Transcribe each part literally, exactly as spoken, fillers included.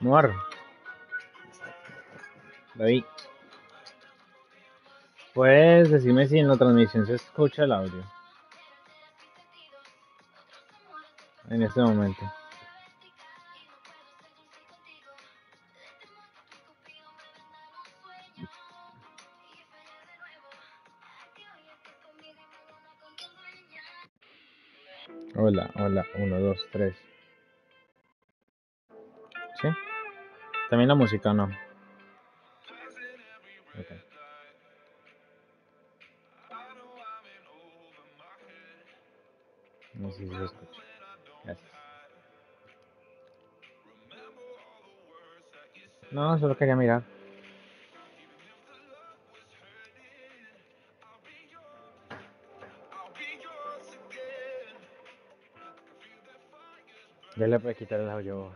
Noir, David, ¿puedes decirme si en la transmisión se escucha el audio? En este momento. Hola, hola, uno, dos, tres. ¿Sí? ¿También la música no? Okay. No sé si se escucha. Gracias. No, solo quería mirar. Ya le puedo quitar el audio.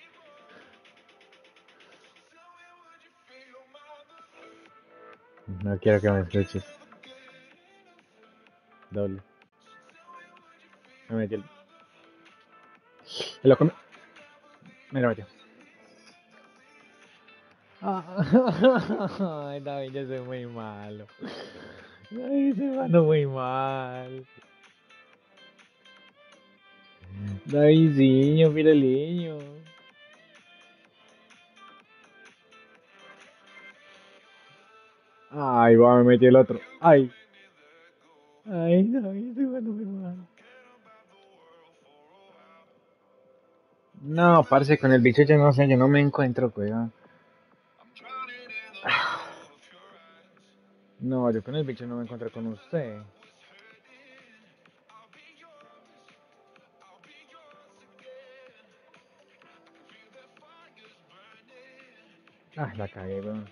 No quiero que me escuches. Doble. Me metí el... El loco me... Me lo metió. Ay, David, yo soy muy malo. Ay, se mando muy mal. Davidzinho, viraliño. Ay, va, me metí el otro. Ay. Ay, David, estoy jugando muy mal. No, parce, con el bicho yo no sé, yo no me encuentro, weón. No, yo con el bicho no me encuentro con usted. Ah, la cagué, weón.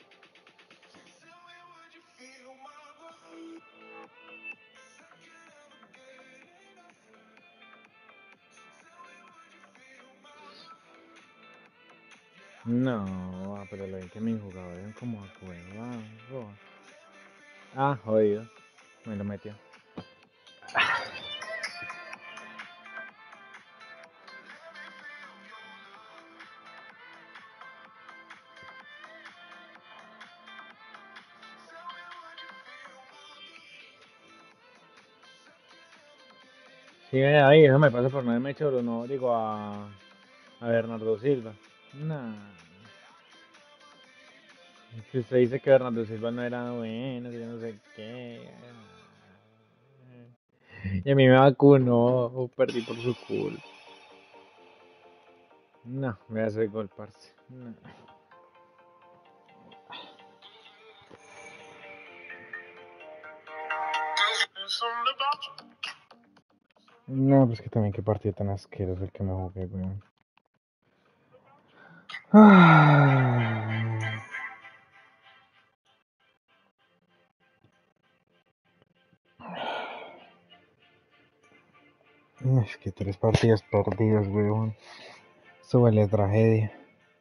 No, ah, pero lo vi que mis jugadores como a huevado. Ah, jodido. Me lo metió. Sí, ahí, eso me pasa por no haberme hecho, no, digo a, a Bernardo Silva. Nah. Si usted dice que Bernardo Silva no era bueno, que yo no sé qué. Y a mí me vacunó, perdí por su culpa. No, me hace gol, parce. No. No, pues que también qué partido tan asqueroso el que me jugué, weón. Ah. Es que tres partidos perdidos, weón. Eso huele a tragedia.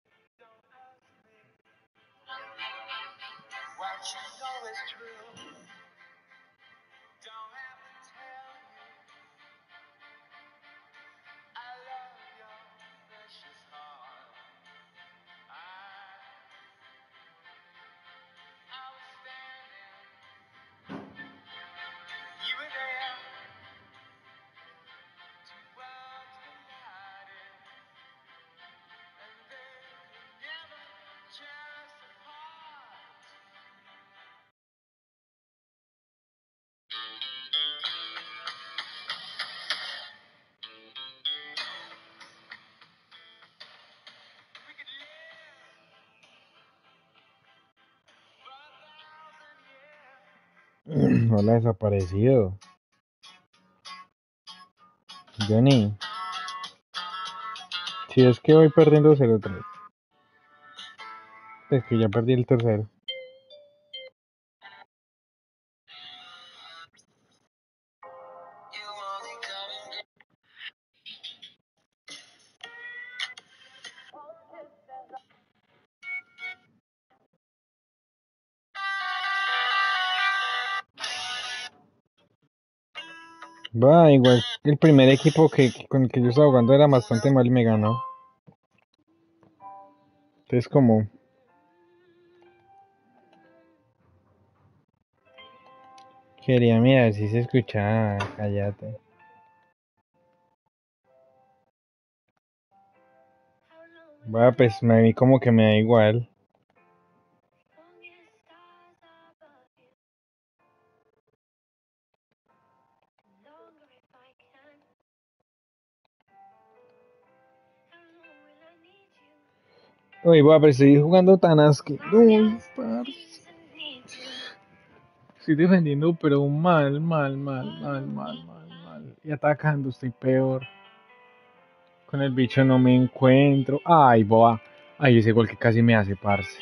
Hola, desaparecido. Johnny. Si es que voy perdiendo cero tres. Es que ya perdí el tercero. Va, igual el primer equipo que, que con el que yo estaba jugando era bastante mal y me ganó. Entonces como... Quería mirar si se escuchaba, cállate. Bueno, pues me vi como que me da igual. Uy, voy a pero estoy jugando tan asqueroso, parce. Estoy defendiendo, pero mal, mal, mal, mal, mal, mal, mal. Y atacando estoy peor. Con el bicho no me encuentro. Ay, boa. Ay, ese gol que casi me hace, parce.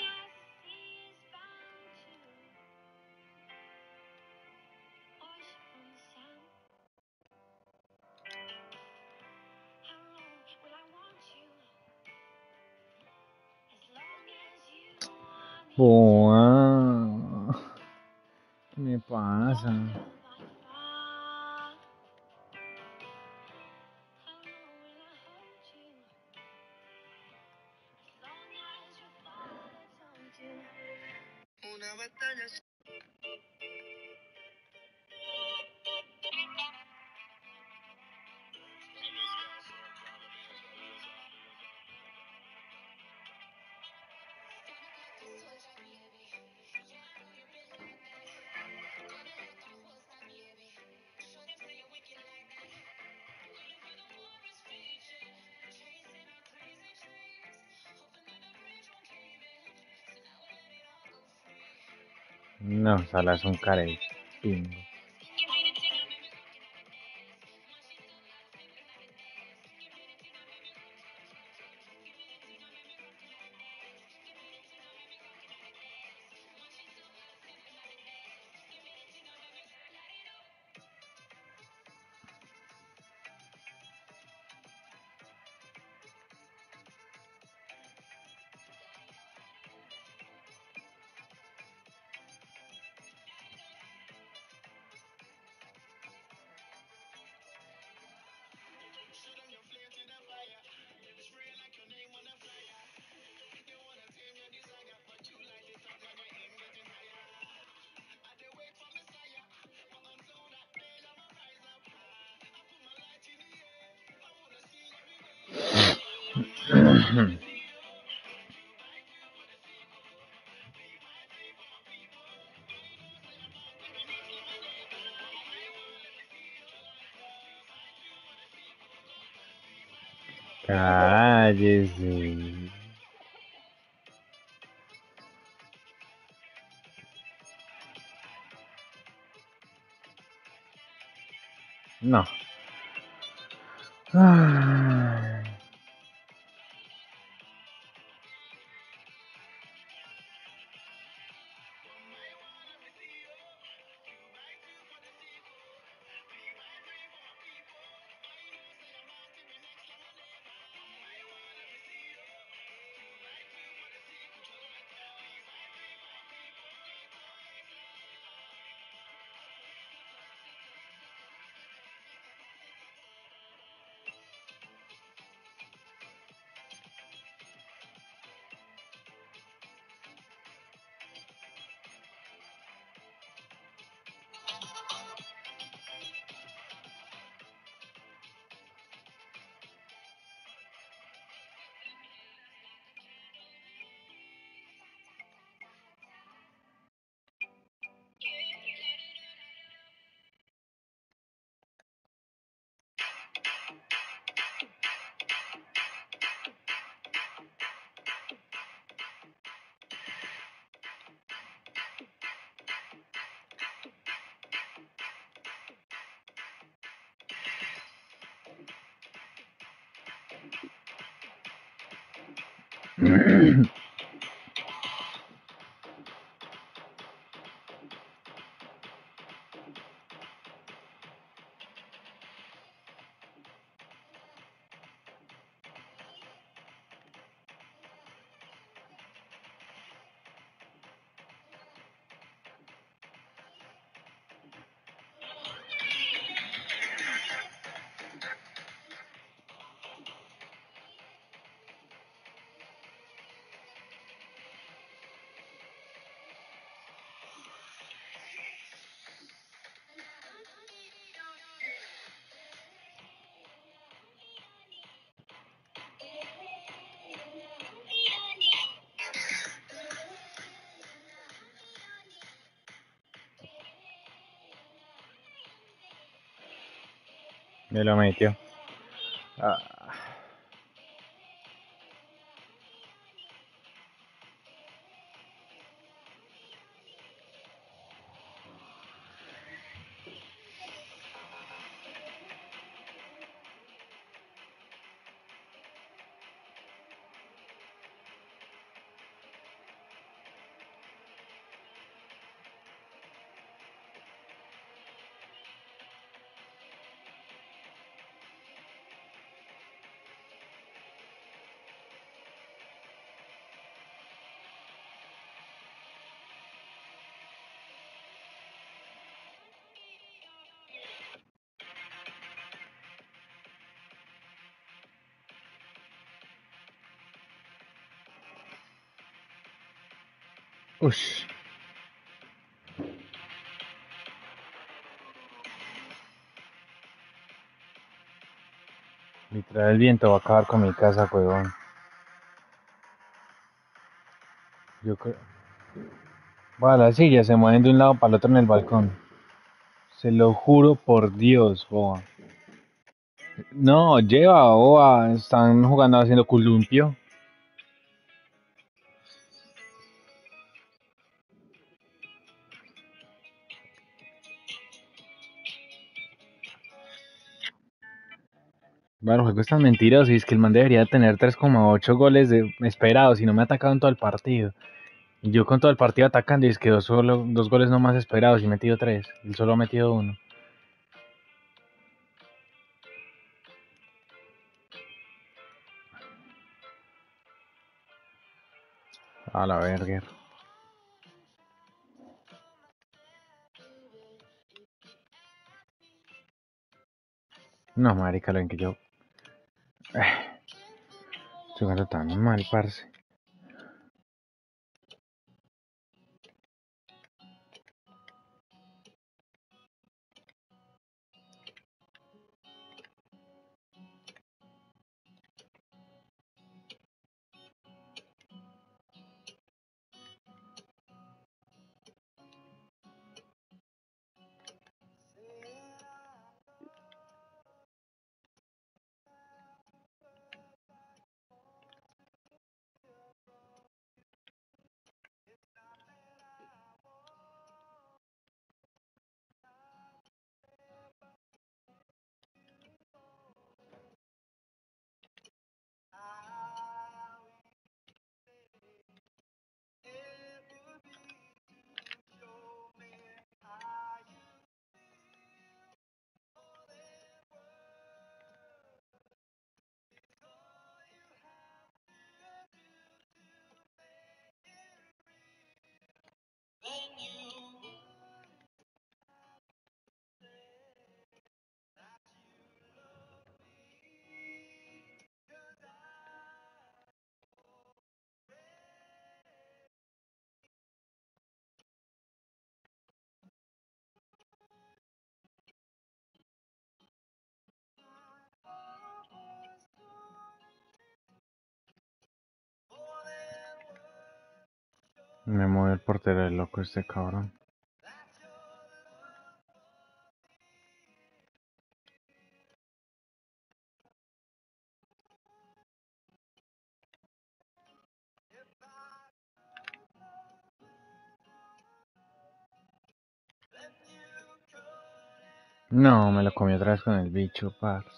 Boa. ¿Qué me pasa? No, Salas un carey. Pingo. Cállese. No. Ay. Me lo metió. Ah, ush. Literal, el viento va a acabar con mi casa, huevón. Yo creo. Bueno, las sillas se mueven de un lado para el otro en el balcón. Se lo juro por Dios, boba. No, lleva, boba. Están jugando haciendo columpio. Bueno, el juego es tan mentiroso y es que el man debería tener tres coma ocho goles de esperados y no me ha atacado en todo el partido. Y yo con todo el partido atacando y es que dos, solo, dos goles no más esperados y he metido tres. Él solo ha metido uno. A la verga. No, marica, lo en que yo... Eh, estoy jugando tan mal, parce. Me mueve el portero el loco este cabrón. No, me lo comí otra vez con el bicho, parce.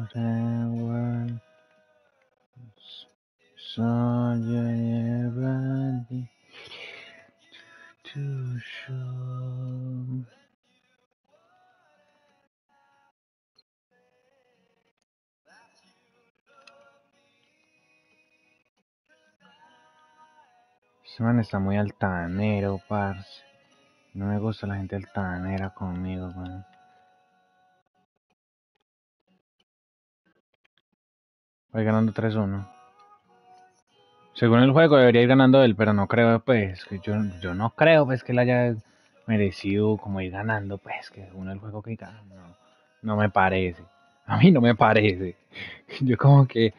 world, so you ready to show. Ese man está muy altanero, parce. No me gusta la gente altanera conmigo, man. Voy ganando tres uno. Según el juego debería ir ganando él, pero no creo, pues, que yo, yo no creo, pues, que él haya merecido como ir ganando, pues, que según el juego que gana, no, no me parece. A mí no me parece. Yo como que,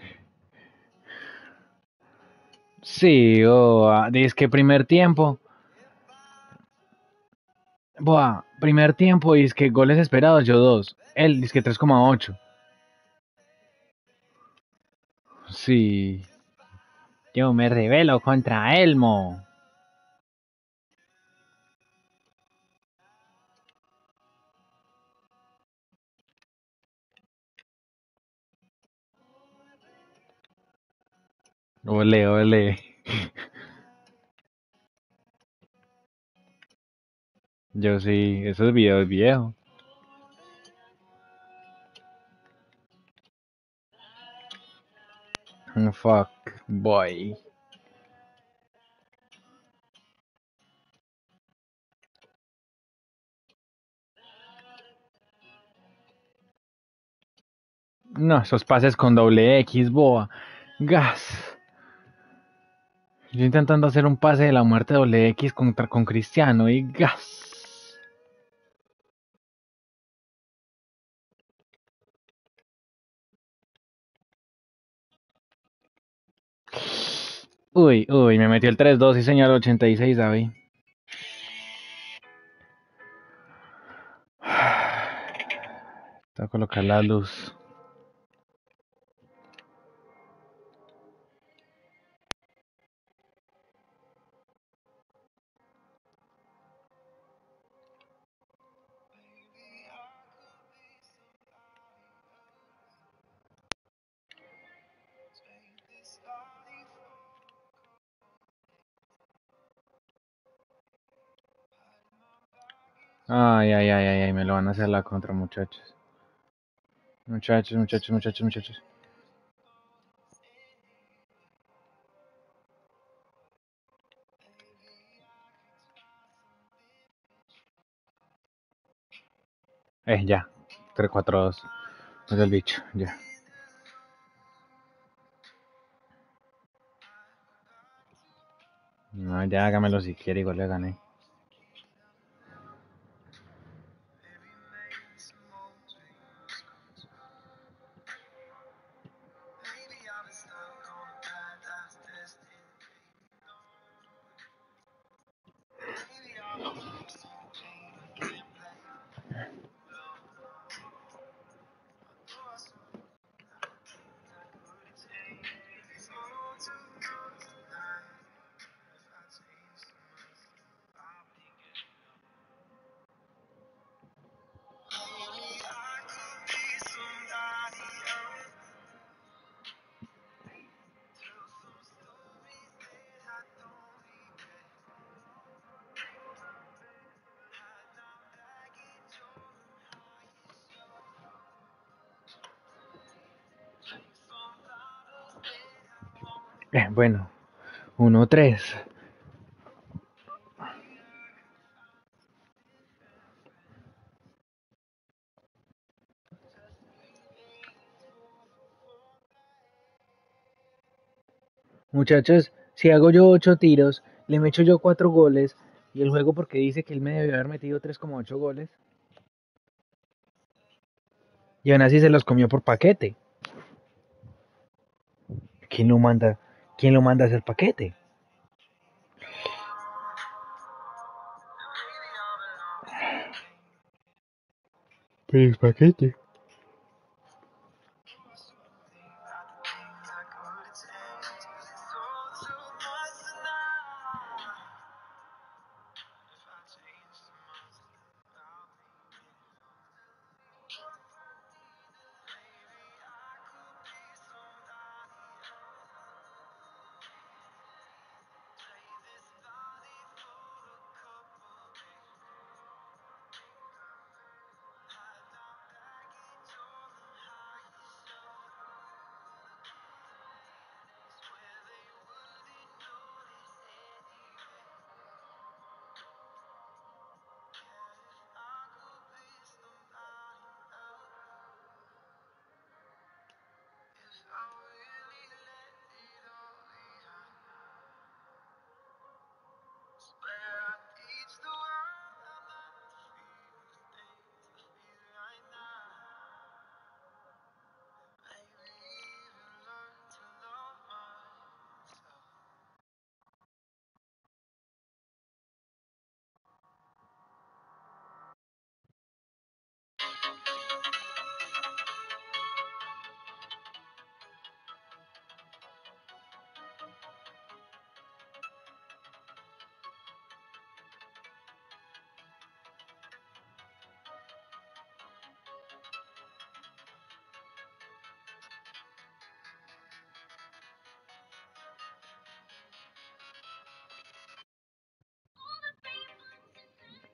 sí, o oh, es que primer tiempo, boa, primer tiempo y es que goles esperados, yo dos. Él dice que tres coma ocho. Sí, yo me rebelo contra Elmo. Ole, ole. Yo sí, esos videos viejos. Fuck, boy. No, esos pases con doble X, boa. Gas. Yo intentando hacer un pase de la muerte doble X contra con Cristiano y gas. Uy, uy, me metió el tres dos y señal ochenta y seis, David. Voy a colocar la luz. Ay, ay, ay, ay, ay, me lo van a hacer la contra, muchachos. Muchachos, muchachos, muchachos, muchachos. Eh, ya. tres cuatro dos. Es el bicho, ya. No, ya hágamelo si quiere, igual le gané. Eh, bueno, uno tres. Muchachos, si hago yo ocho tiros, le meto yo cuatro goles y el juego porque dice que él me debe haber metido tres coma ocho goles y aún así se los comió por paquete. ¿Quién lo manda? ¿Quién lo manda a hacer paquete? Pero es paquete.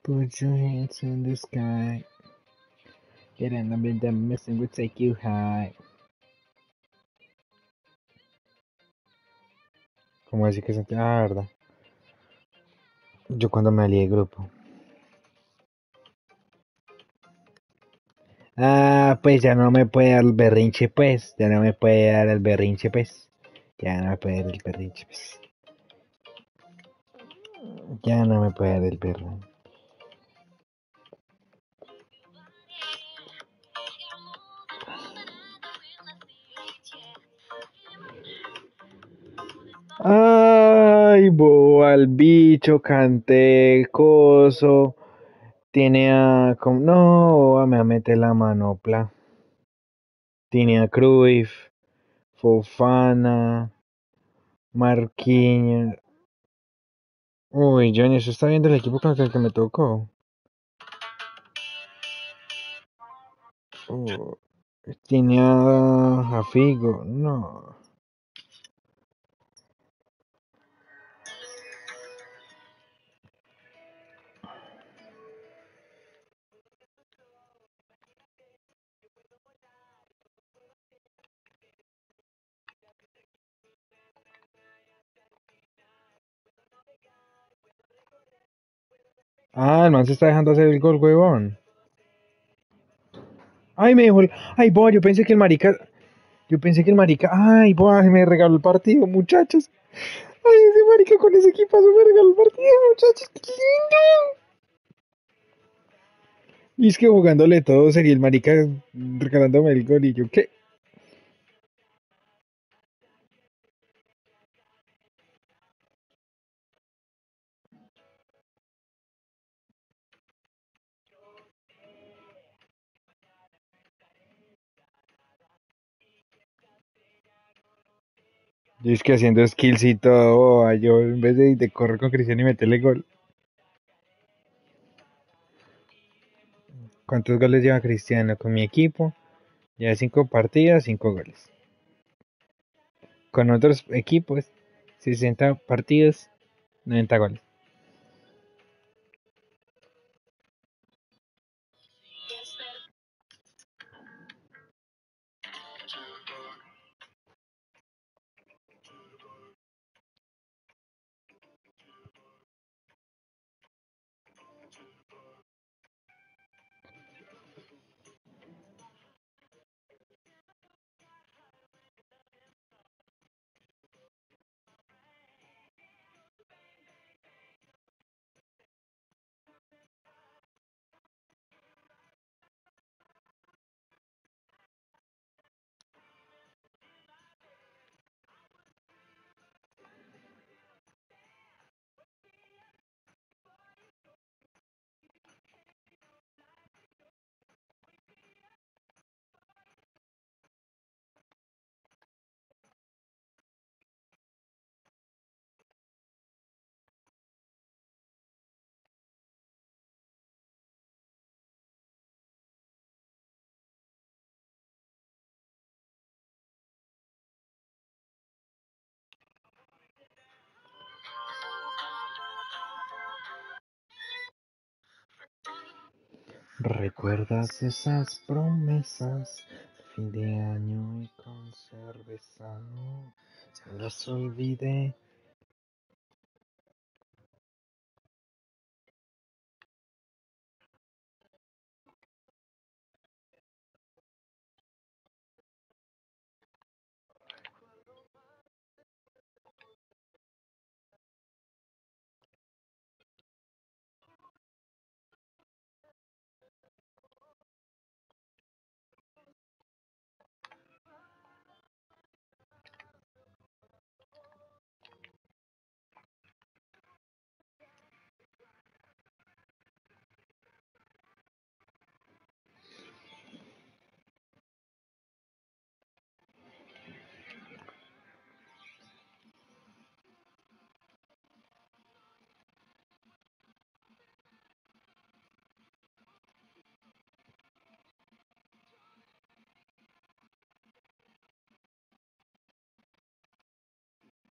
Put your hands in the sky. Get in the middle, missing will take you high. ¿Cómo decir que se Ah, verdad. Yo cuando me alié grupo. Ah, pues ya no me puede dar el berrinche, pues. Ya no me puede dar el berrinche, pues. Ya no me puede dar el berrinche, pues. Ya no me puede dar el berrinche. Ay, boba, al bicho, canté, coso. Tiene a. com- No, me va a meter la manopla. Tiene a Cruyff, Fofana, Marquinhos. Uy, Johnny, ¿eso está viendo el equipo con el que me tocó? Uh, Tiene a, a Figo, no. Ah, el man se está dejando hacer el gol, huevón. Ay, me dejó el... Ay, boa, yo pensé que el marica... Yo pensé que el marica... Ay, boa, me regaló el partido, muchachos. Ay, ese marica con ese equipazo me regaló el partido, muchachos. ¡Qué lindo! Y es que jugándole todo sería el marica regalándome el gol y yo, ¿qué? Yo es que haciendo skills y todo, boa, yo en vez de, de correr con Cristiano y meterle gol. ¿Cuántos goles lleva Cristiano con mi equipo? Lleva cinco partidas, cinco goles. Con otros equipos, sesenta partidos, noventa goles. ¿Recuerdas esas promesas de fin de año y con cerveza? No, las olvidé.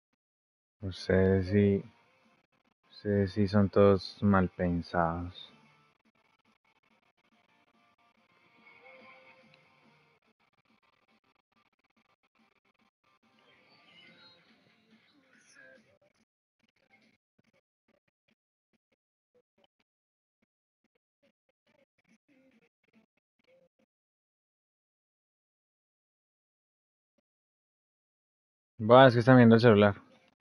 Ustedes sí, ustedes sí son todos mal pensados. Va, es que están viendo el celular.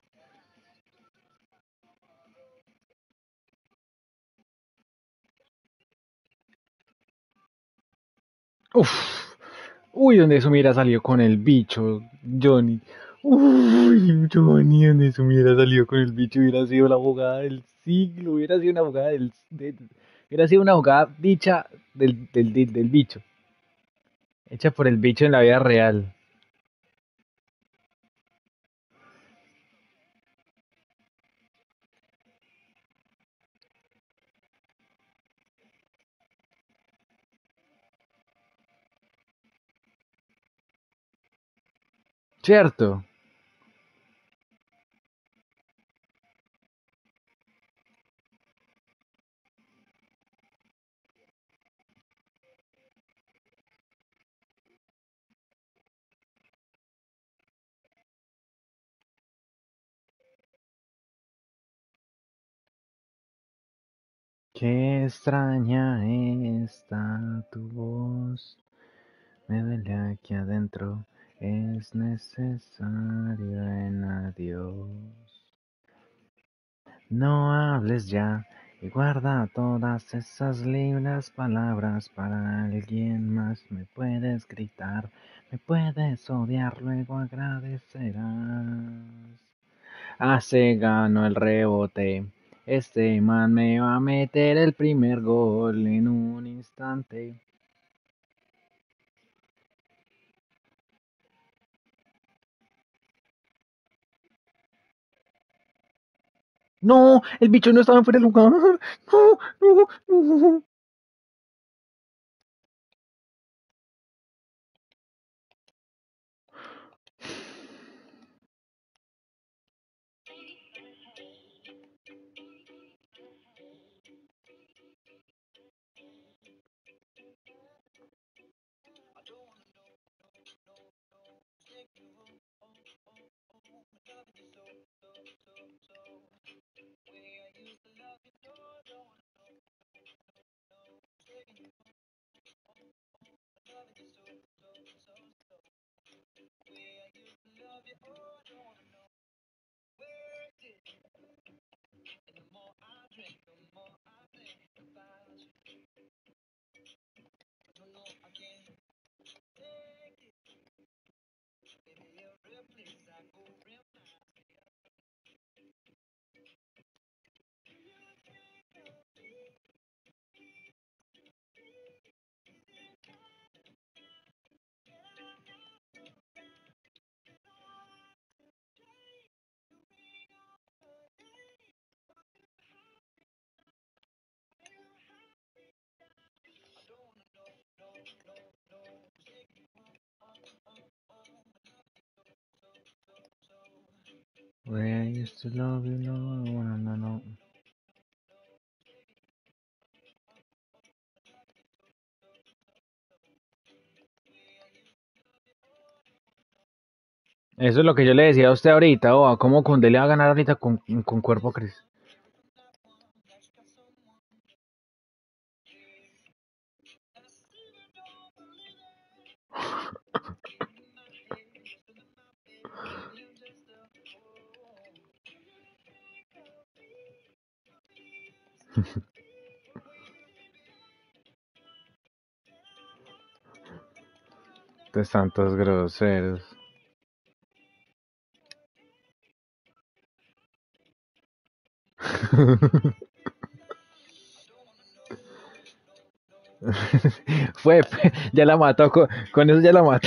Uf. Uy, donde eso me hubiera salido con el bicho, Johnny. Uy, Johnny, donde eso me hubiera salido con el bicho, hubiera sido la abogada del siglo, hubiera sido una abogada del, de- hubiera sido una abogada dicha del, del, del, del bicho, hecha por el bicho en la vida real. ¿Cierto? Qué extraña está tu voz, me duele aquí adentro, es necesario en adiós. No hables ya y guarda todas esas lindas palabras para alguien más. Me puedes gritar, me puedes odiar, luego agradecerás. Ah, se ganó el rebote. Este man me va a meter el primer gol en un instante. No, el bicho no estaba en fuera de lugar. No, no, no. Where I used to love you, no, no, no, no. Eso es lo que yo le decía a usted ahorita, o a cómo Conde le va a ganar ahorita con, con cuerpo Cris. De santos groseros. Fue, fue, ya la mató, con, con eso ya la mató.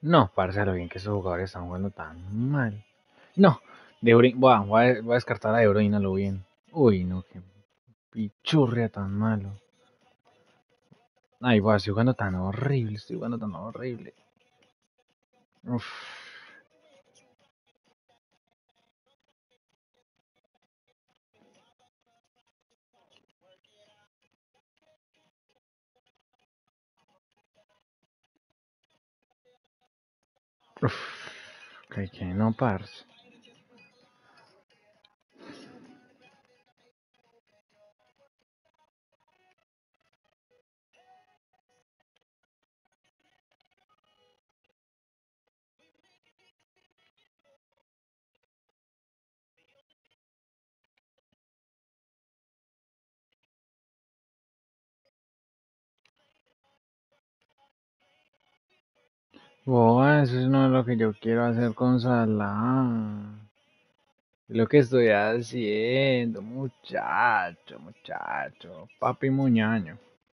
No, parce, lo bien que esos jugadores están jugando tan mal. No, De Bruyne, voy a, voy a- voy a descartar a De Bruyne a lo bien. Uy, no, qué pichurria tan malo. Ay, voy, estoy jugando tan horrible, estoy jugando tan horrible. Uf, uf, que, que no, parce. Boa, eso no es lo que yo quiero hacer con Salah. Es lo que estoy haciendo, muchacho, muchacho. Papi muñaño.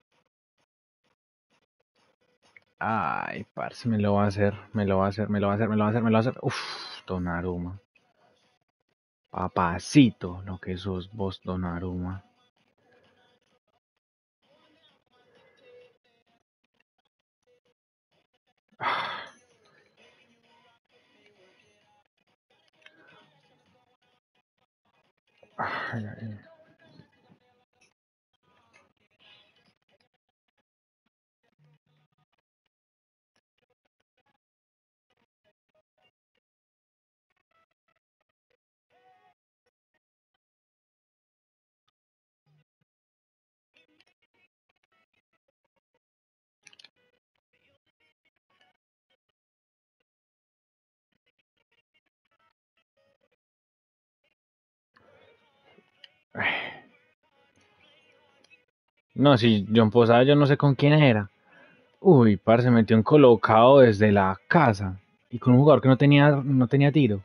Ay, parce, me lo va a hacer, me lo va a hacer, me lo va a hacer, me lo va a hacer, me lo va a hacer. Uf, Donnarumma. Papacito, lo que sos vos, Donnarumma. Ay, ay. Ay. No, si John Posada yo no sé con quién era. Uy, parce, metió un colocado desde la casa. Y con un jugador que no tenía, no tenía tiro.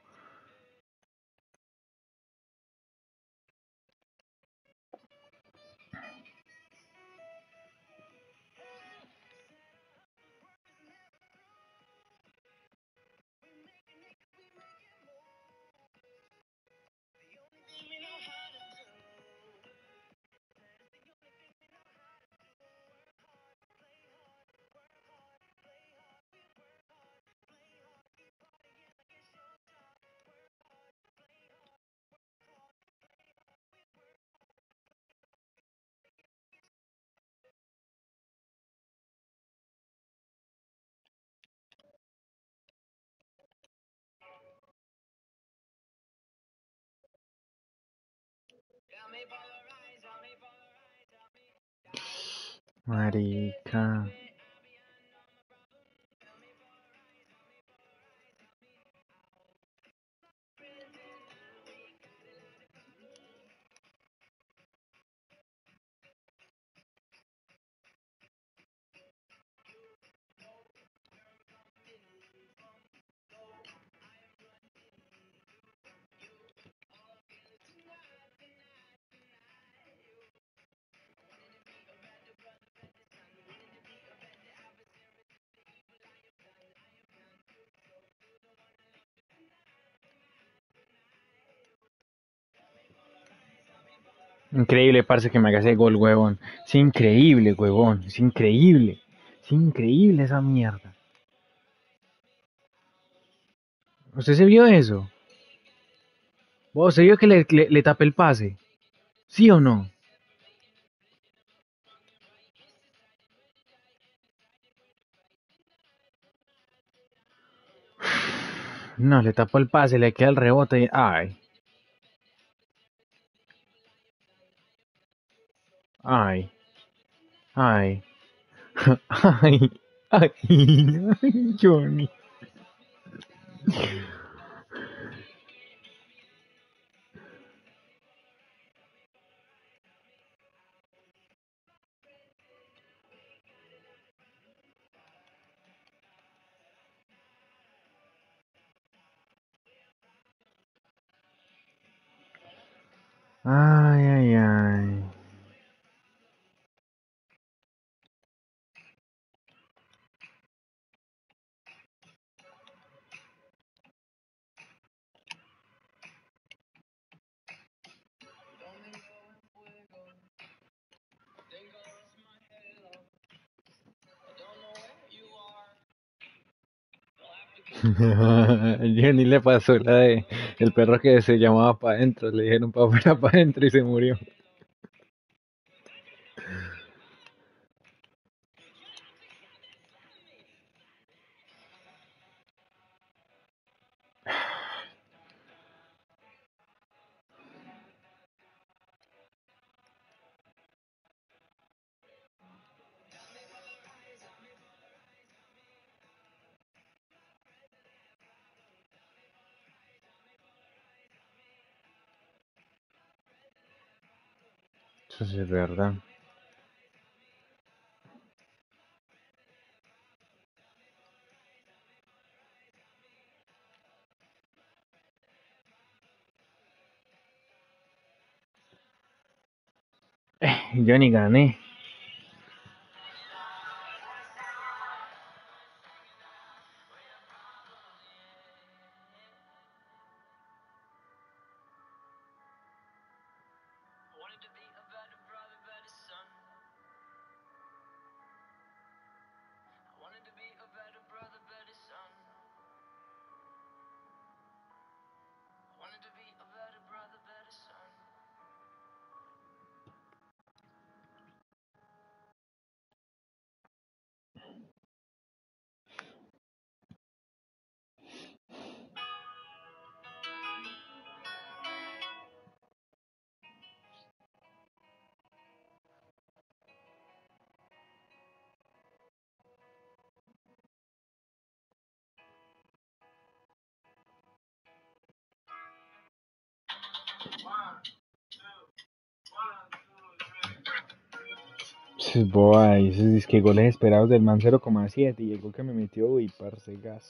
Marica. Increíble, parce, que me haga ese gol, huevón. Es increíble, huevón. Es increíble. Es increíble esa mierda. ¿Usted se vio eso? ¿Vos se vio que le, le, le tapé el pase? ¿Sí o no? No, le tapó el pase, le queda el rebote. Ay, ay, ay, ay, ay, ay, Johnny. Ay, ay, ay. Johnny le pasó la de el perro que se llamaba para adentro, le dijeron para afuera, para adentro y se murió. Eso sí es verdad. Johnny gané. Pues, boa, esos es que goles esperados del man cero coma siete y el gol que me metió, uy, parce, gas.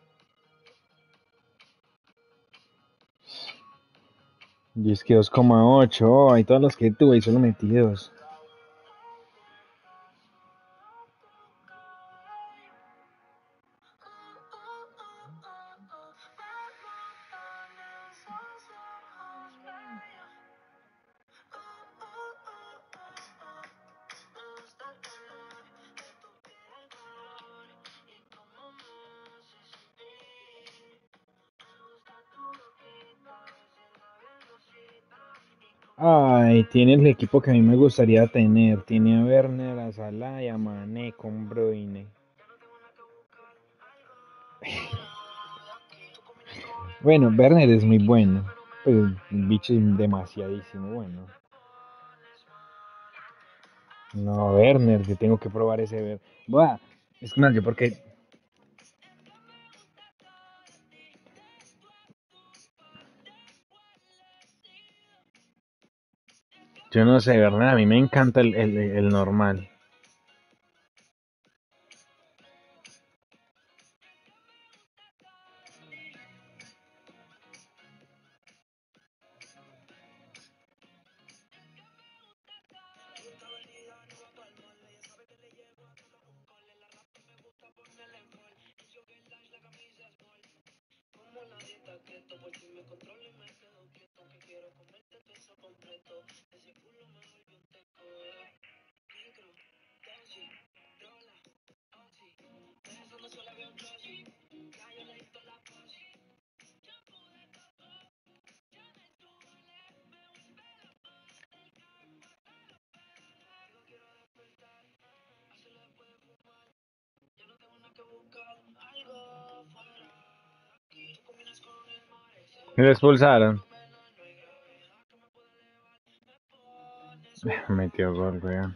Y es que dos coma ocho, hay todos los que tuve y solo metidos. Ay, tiene el equipo que a mí me gustaría tener. Tiene a Werner, a Salah y a Mané con Bruyne. Bueno, Werner es muy bueno. Pero el bicho es demasiadísimo bueno. No, Werner, yo tengo que probar ese Werner. Buah, es más, yo porque yo no sé, Werner, a mí me encanta el, el, el normal. Me lo expulsaron. Metió gol, weón.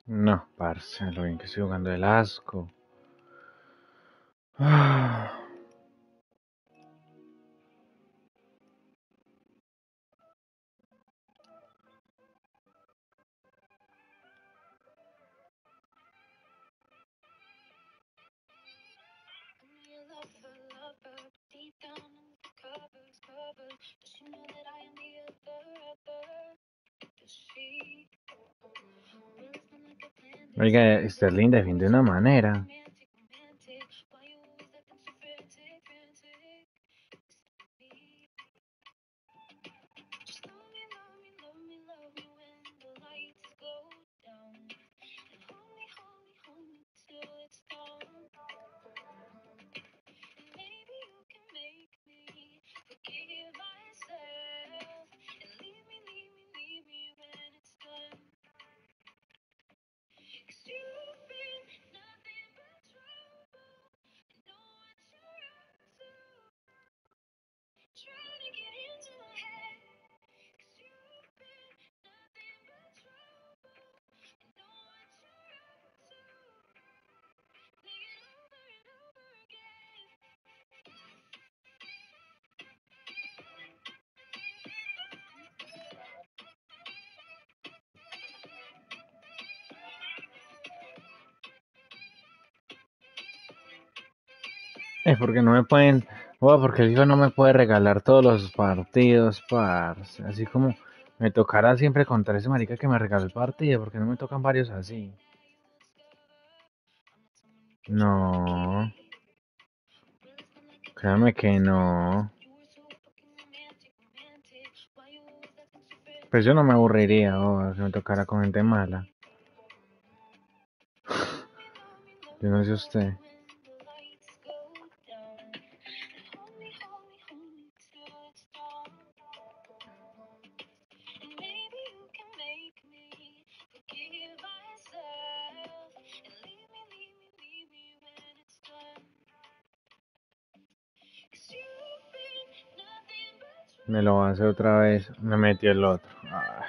No, parce, lo bien que estoy jugando el asco. Ah. Oiga, Sterling defiende de una manera. Es porque no me pueden. Bueno, porque el FIFA no me puede regalar todos los partidos, parce. Así como me tocará siempre contra ese marica que me regaló el partido, porque no me tocan varios así. No, créame que no. Pues yo no me aburriría, oh, si me tocara con gente mala. Yo no sé usted. Me lo hace otra vez. Me metió el otro. Ah.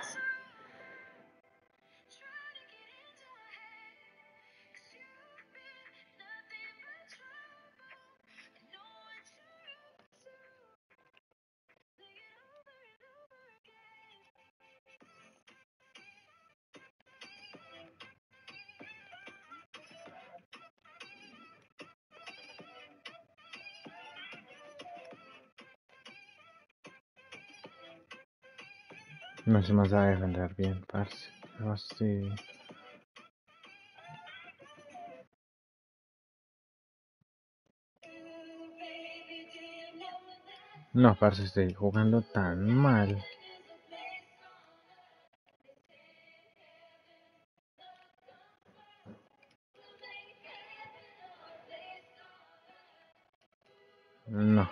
No se me sabe defender bien, parce. Qué fastidio. No, parce, estoy jugando tan mal. No.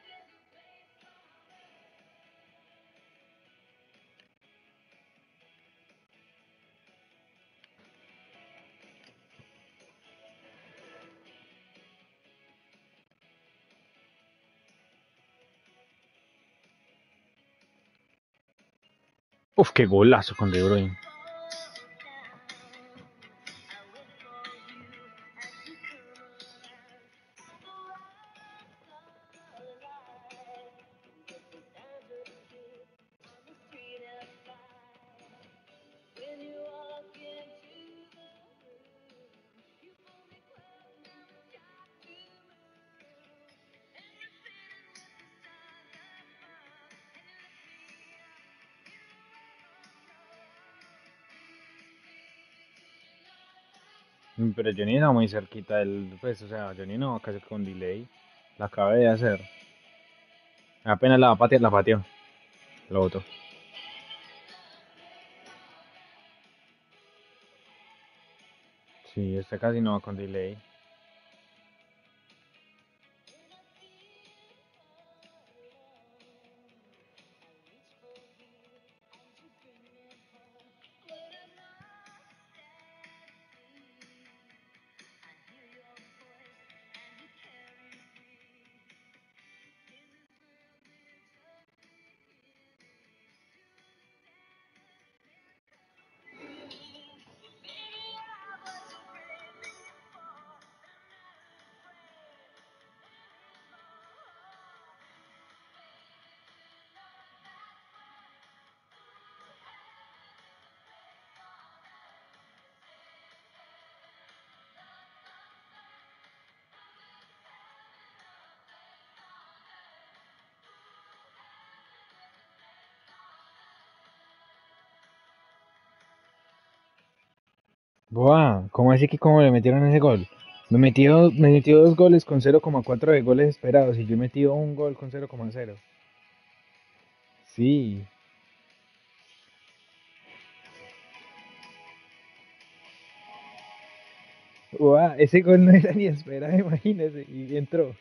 Uf, qué golazo con De Bruyne. Pero Johnny no muy cerquita del. Pues, o sea, Johnny no, casi con delay. La acabé de hacer. Apenas la va a patear, la pateó. Lo botó. Sí, este casi no va con delay. Boa, ¿cómo así que cómo le metieron ese gol? Me metió, me metió dos goles con cero coma cuatro de goles esperados y yo he metido un gol con cero coma cero. Sí. Boa, ese gol no era ni esperado, imagínese, y entró.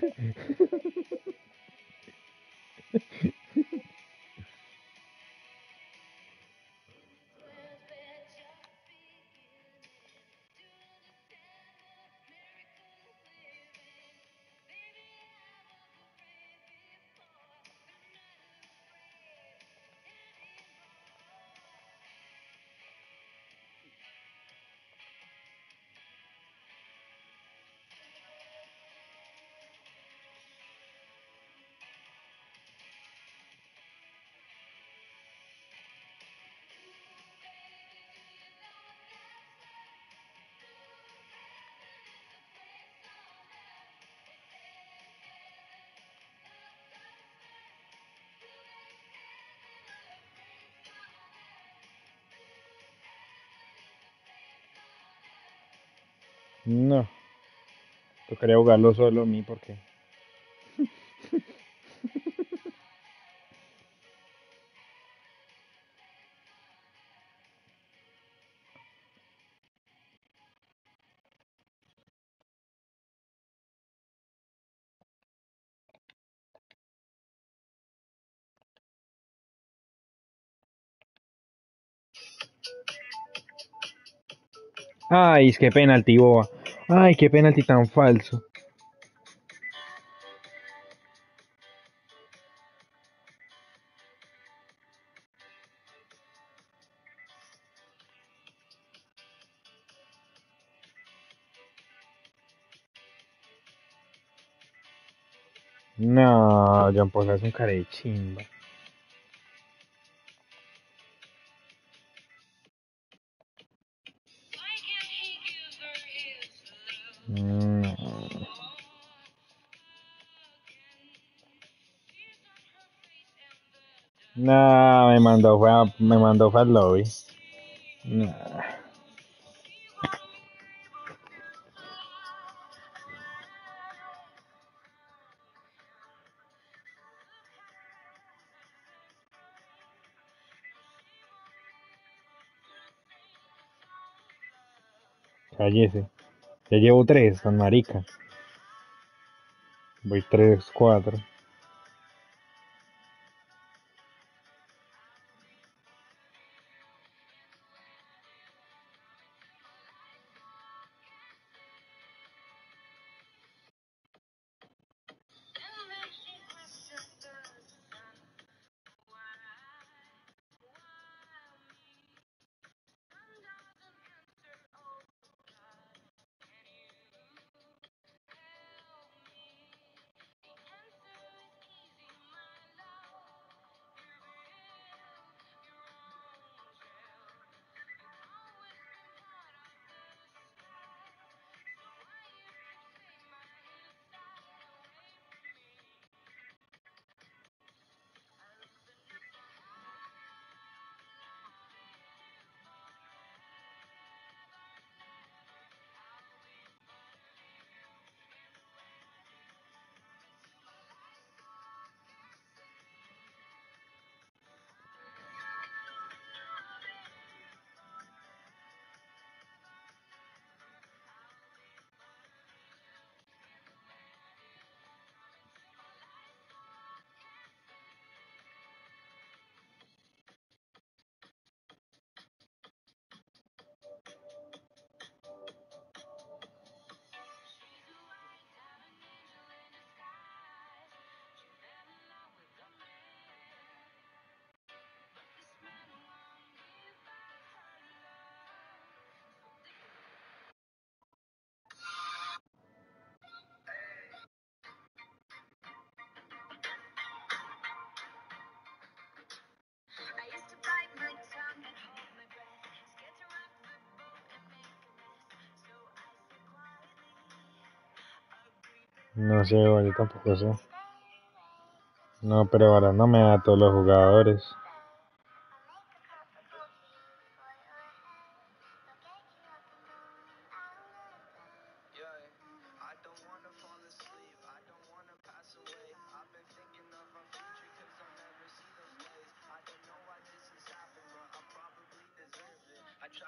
No, tocaría jugarlo solo a mí porque... Ay, es que penalti, boba. Ay, qué penalti tan falso. No, John Poza es un cara de chimba. No. No, me mandó fue a, me mandó fue al lobby. No, cállese. Ya llevo tres, con marica. Voy tres, cuatro. No sé, yo tampoco sé. No, pero ahora no me da a todos los jugadores.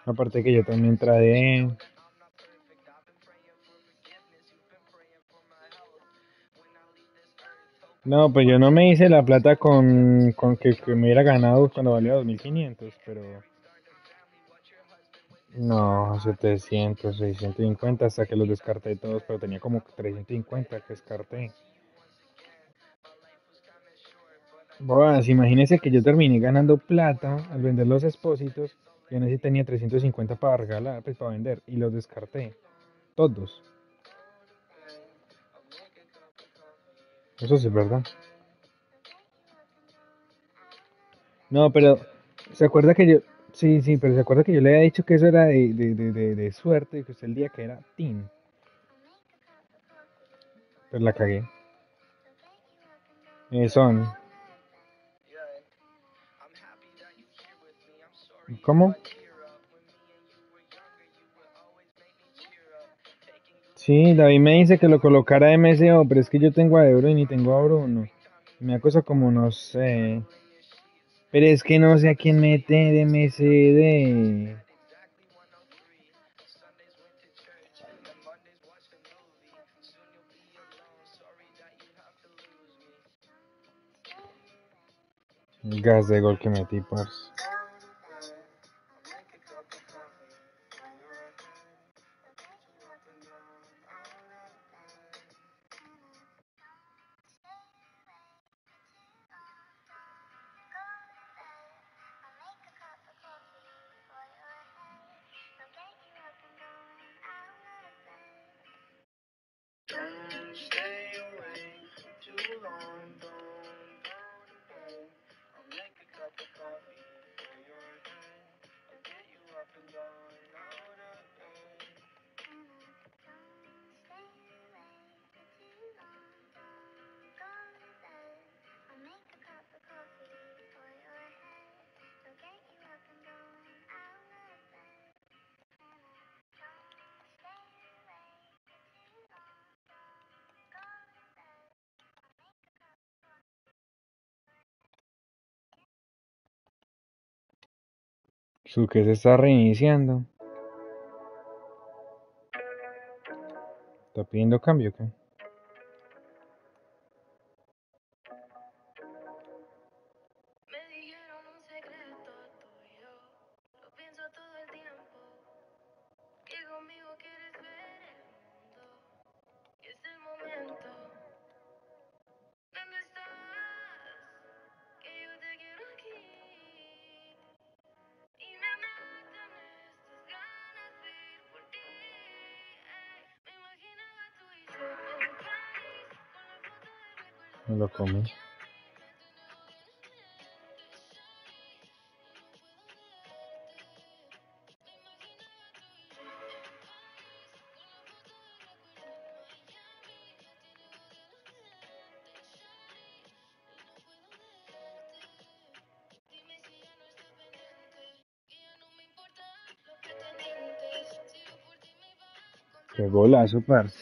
Aparte que yo también trae. No, pues yo no me hice la plata con, con que, que me hubiera ganado cuando valía dos mil quinientos, pero no, setecientos, seiscientos cincuenta hasta que los descarté todos, pero tenía como trescientos cincuenta que descarté. Boas, imagínese que yo terminé ganando plata al vender los expósitos y aún así tenía trescientos cincuenta para regalar, pues para vender, y los descarté, todos. Eso sí es verdad. No, pero ¿se acuerda que yo... Sí, sí, pero ¿se acuerda que yo le había dicho que eso era de, de, de, de, de suerte y que usted el día que era team? Pues la cagué. Eh, son... ¿Cómo? Sí, David me dice que lo colocara M S O, pero es que yo tengo a Euro y ni tengo a Bruno. Me da cosa como no sé. Pero es que no sé a quién mete de M S D. Gas de gol que metí, parce. Su que se está reiniciando. ¿Está pidiendo cambio o qué? Me lo comí. Qué golazo, parce.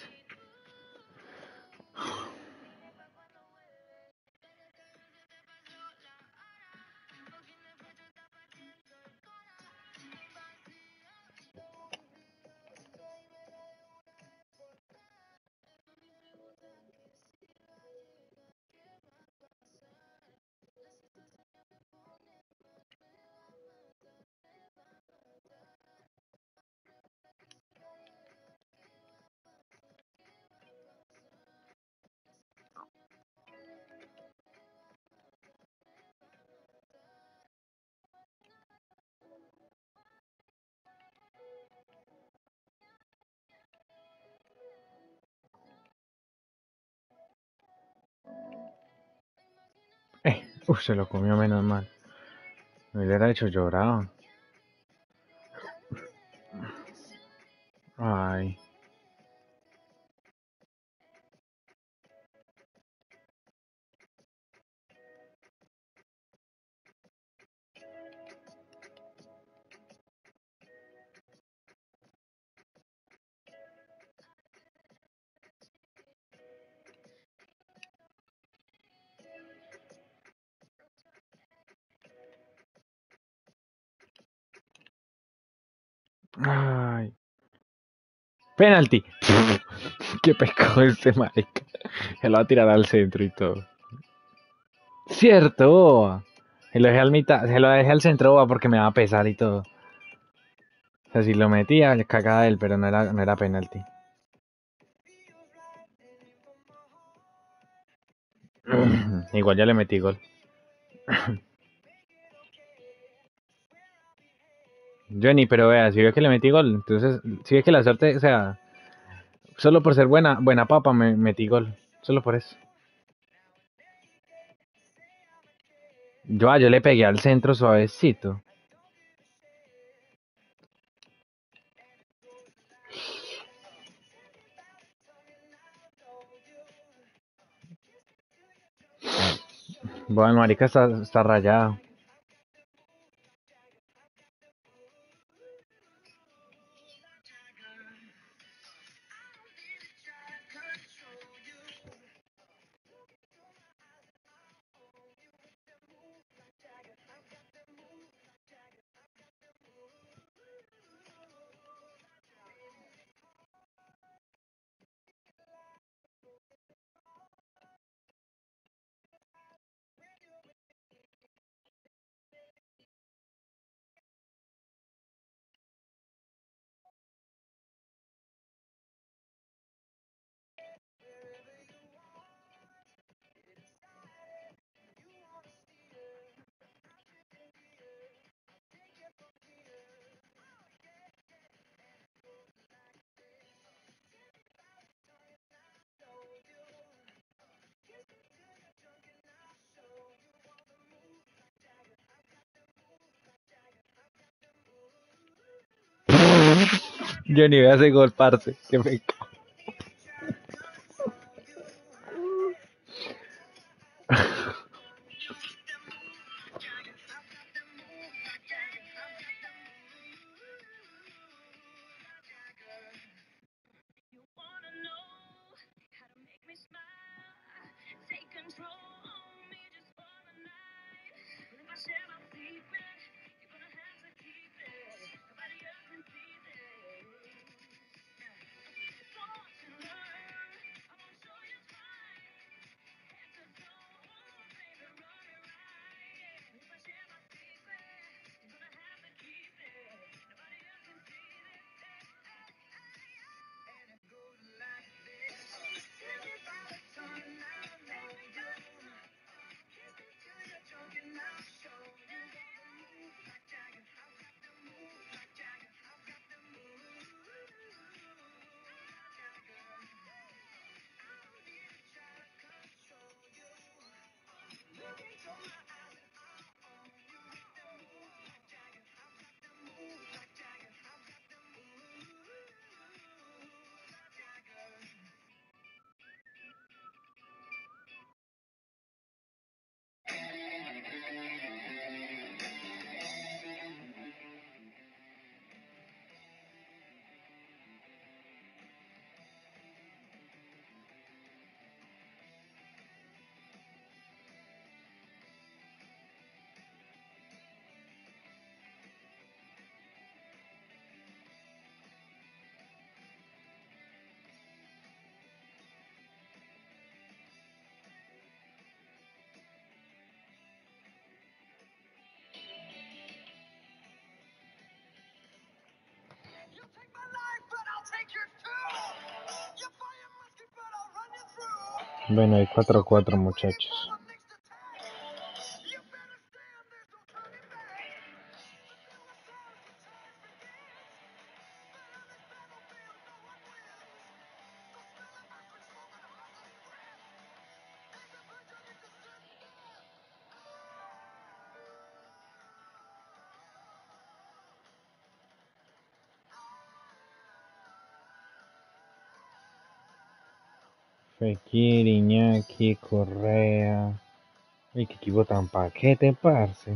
Eh, uf, se lo comió menos mal. Me hubiera hecho llorar. Ay. Ay. Penalti. Qué pecado este marica. Se lo va a tirar al centro y todo. Cierto, boba. Se lo dejé al mitad, se lo dejé al centro, boba, porque me va a pesar y todo. O sea, si lo metía, le cagaba él, pero no era, no era penalti. Igual ya le metí gol. Johnny, pero vea, si ve que le metí gol, entonces, si ve que la suerte, o sea, solo por ser buena, buena papa me metí gol. Solo por eso. Yo, ah, yo le pegué al centro suavecito. Bueno, marica está, está rayado. Johnny, ve ese gol, parce. Que me... Bueno, hay cuatro a cuatro, muchachos. Fekir, Iñaki, Correa. Uy, qué equipo tan paquete, parce.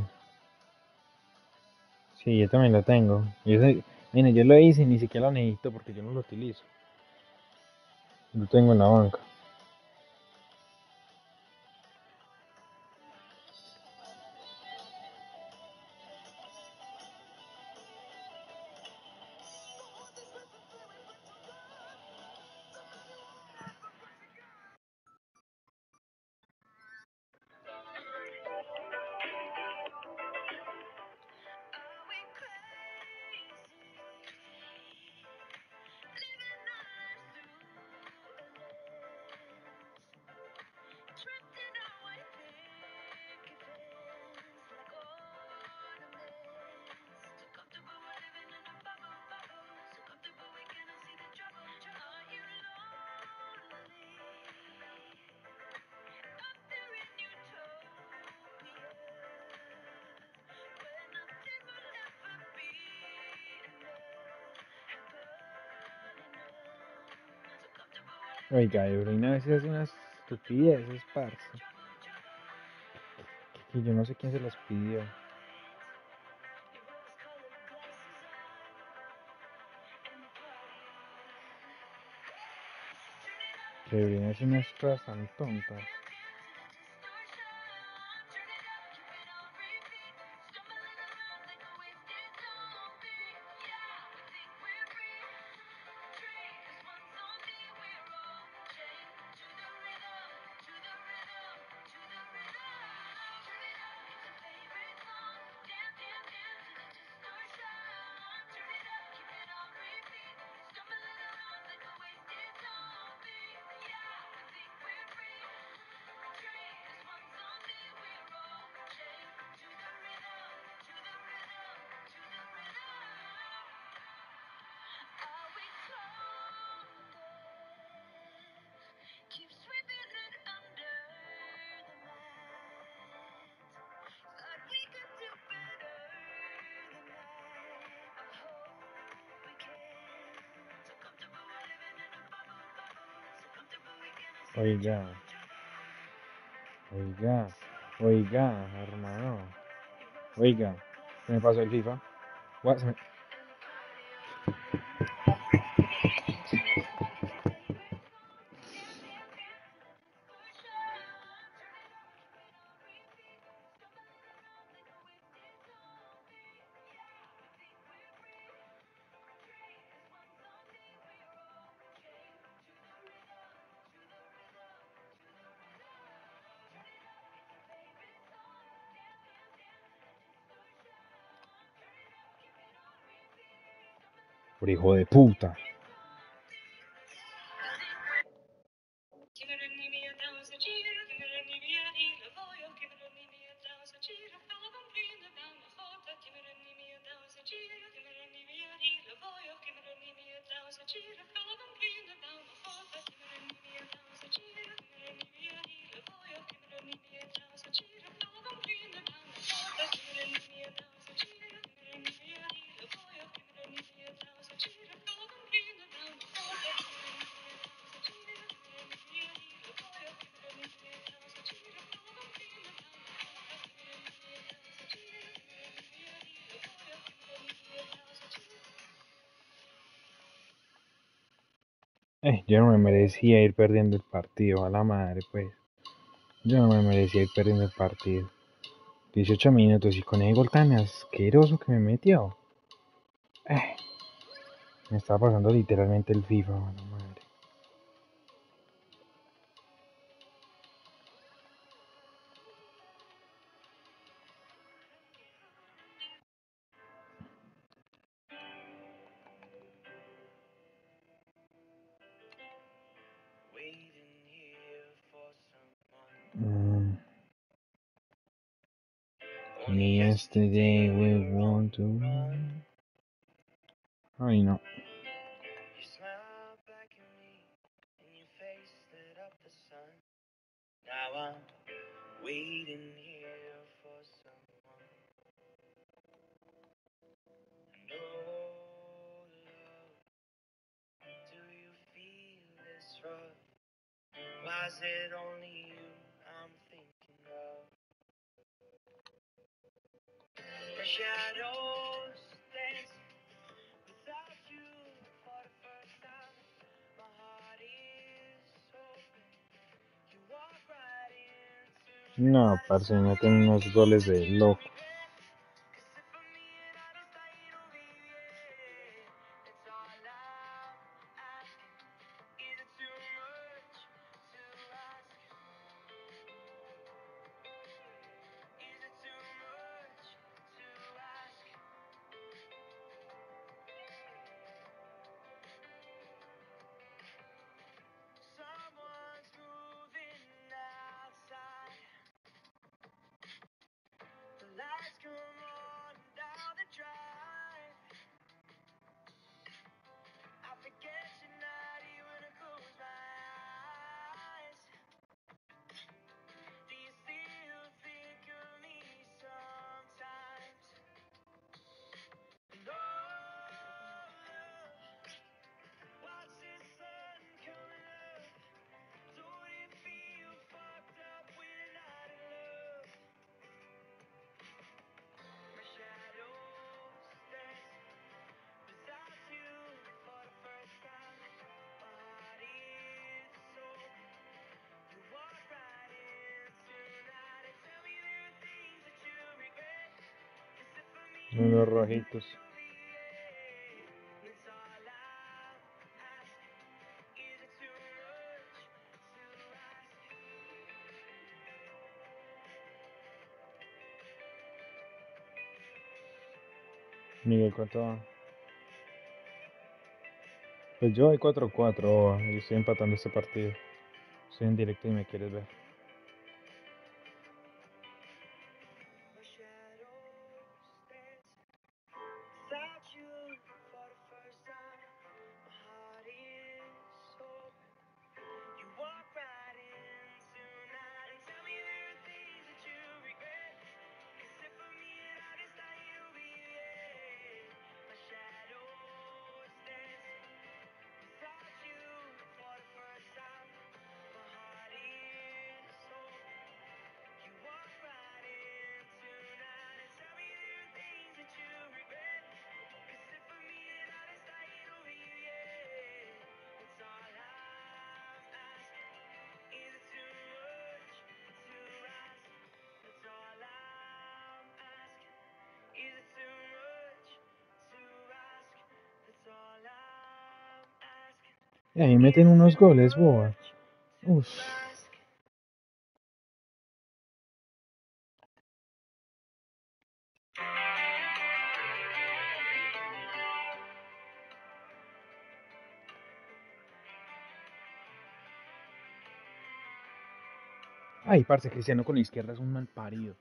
Sí, yo también lo tengo. Yo sé, mira, yo lo hice y ni siquiera lo necesito porque yo no lo utilizo. Lo tengo en la banca. Oiga, De Bruyne a veces hace unas estupideces, parce. Y yo no sé quién se las pidió. De Bruyne hace unas cosas tan tontas. Oiga, oiga, oiga, hermano. Oiga, se me pasó el FIFA. What? Se me- Por hijo de puta. Eh, yo no me merecía ir perdiendo el partido, a la madre, pues. Yo no me merecía ir perdiendo el partido. dieciocho minutos y con el gol tan asqueroso que me metió. Eh, me estaba pasando literalmente el FIFA, a la madre. Mm. Yesterday we want to run. Ay, no. No, parce, me meten unos goles de loco. Unos rojitos. Miguel, ¿cuánto va? Pues yo voy cuatro cuatro y estoy empatando este partido. Estoy en directo y me quieres ver. Y ahí meten unos goles, boa. Uf. Ay, parce, Cristiano con la izquierda es un mal parido.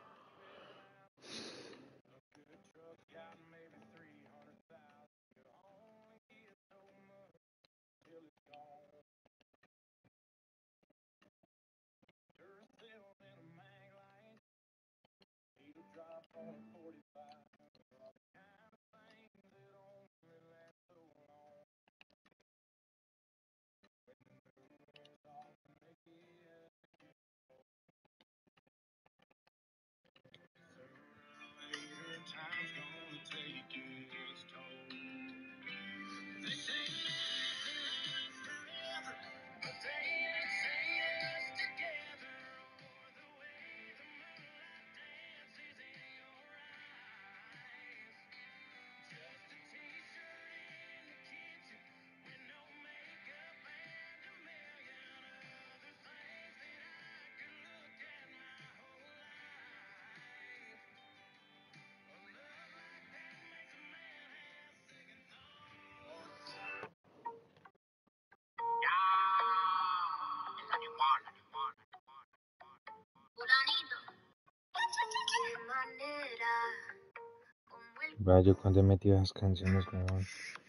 Vaya, yo cuando he metido esas canciones, weón.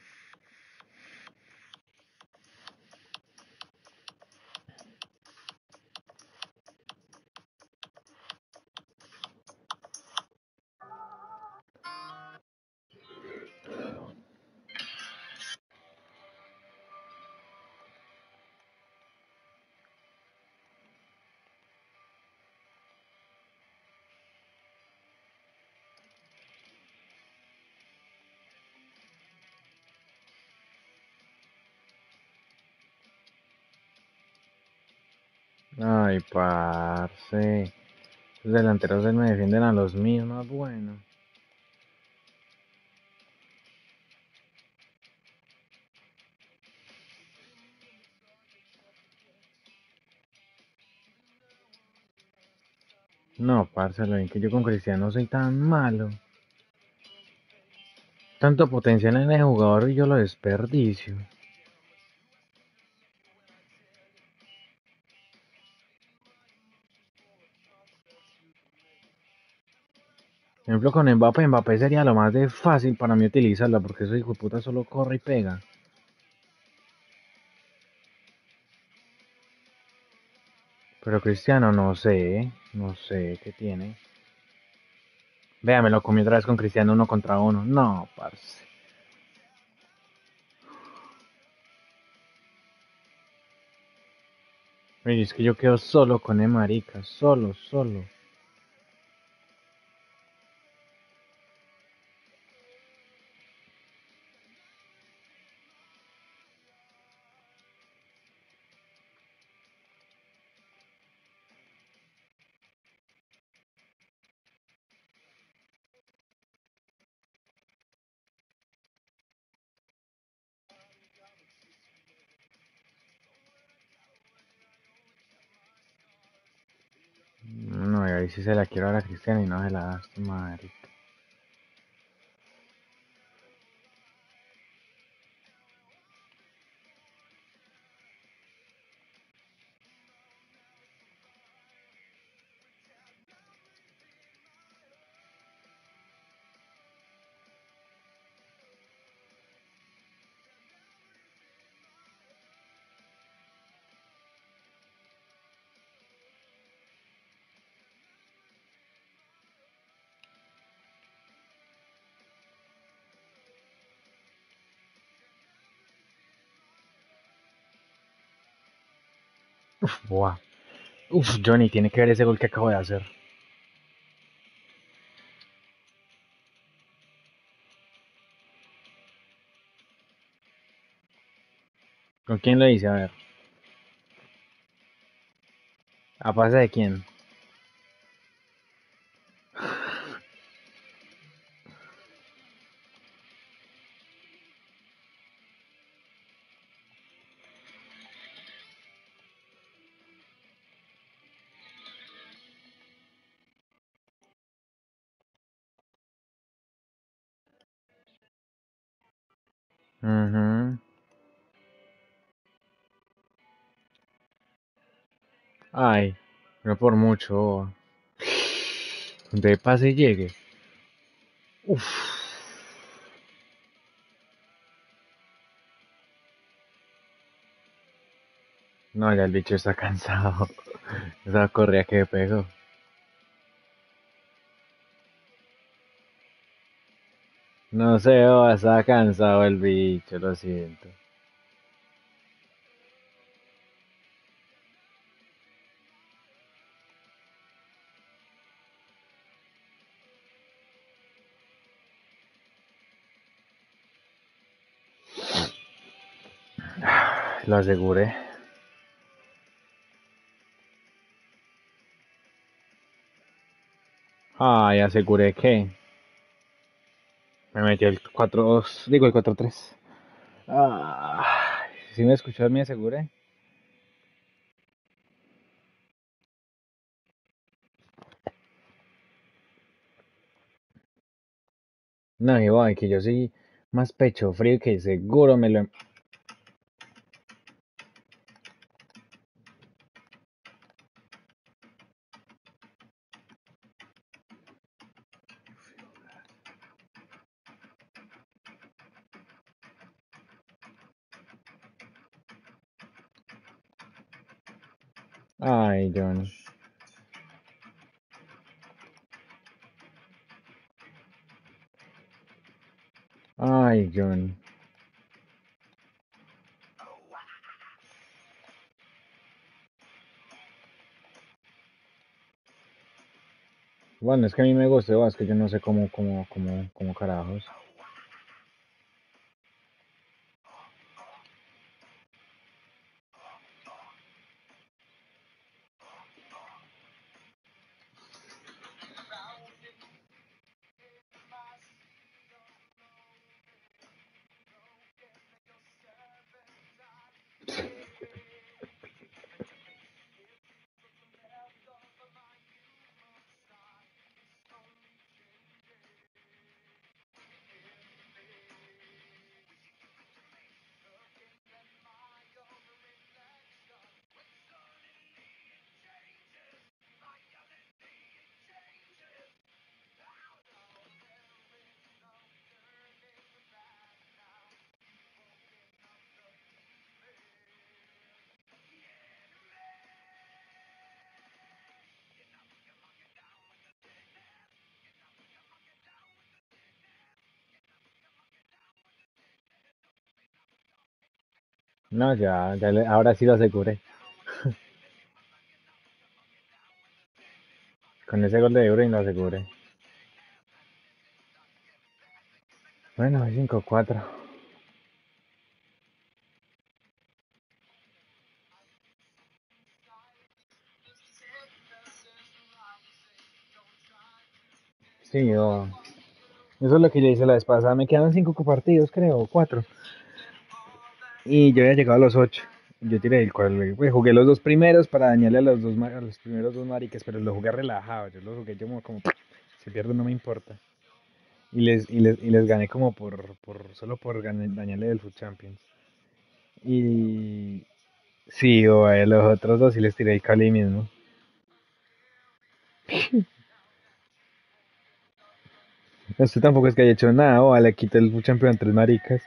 Ay, parce. Los delanteros de él me defienden a los míos, más bueno. No, parce, lo bien que yo con Cristiano soy tan malo. Tanto potencial en el jugador y yo lo desperdicio. Por ejemplo, con Mbappé, Mbappé sería lo más de fácil para mí utilizarla, porque ese hijo de puta solo corre y pega. Pero Cristiano, no sé, no sé qué tiene. Vea, me lo comí otra vez con Cristiano uno contra uno. No, parce. Oye, es que yo quedo solo con el marica, solo, solo. Ay, si se la quiero dar a Cristiano y no se la das, madre. Uf, buah. Uf, Johnny, tiene que ver ese gol que acabo de hacer. ¿Con quién lo hice? A ver. ¿A pasa de quién? Mhm. Ay, no por mucho. Donde pase y llegue. Uf. No, ya el bicho está cansado. Esa correa que pegó. No sé, oh, está cansado el bicho, lo siento. Lo aseguré. Ay, aseguré que me metió el cuatro dos, digo el cuatro tres. Ah, si me escuchas, me aseguré. No, igual que yo soy más pecho frío que seguro me lo... Ay, Johnny. Ay, Johnny. Bueno, es que a mí me gusta, es que yo no sé cómo, cómo, cómo, cómo carajos. No, ya, ya le- ahora sí lo aseguré. Con ese gol de Euro y lo aseguré. Bueno, cinco cuatro. Sí, yo... Eso es lo que yo hice la vez pasada. Me quedan cinco partidos, creo, cuatro. Y yo ya he llegado a los ocho. Yo tiré el cual, pues jugué los dos primeros para dañarle a los dos ma- a los primeros dos maricas, pero lo jugué relajado, yo lo jugué yo como, como si pierdo no me importa. Y les, y les, y les gané como por, por solo por ganar- dañarle del Food Champions. Y sí, o a los otros dos sí les tiré el Cali mismo. Usted tampoco es que haya hecho nada, o le quité el Food Champion a tres maricas.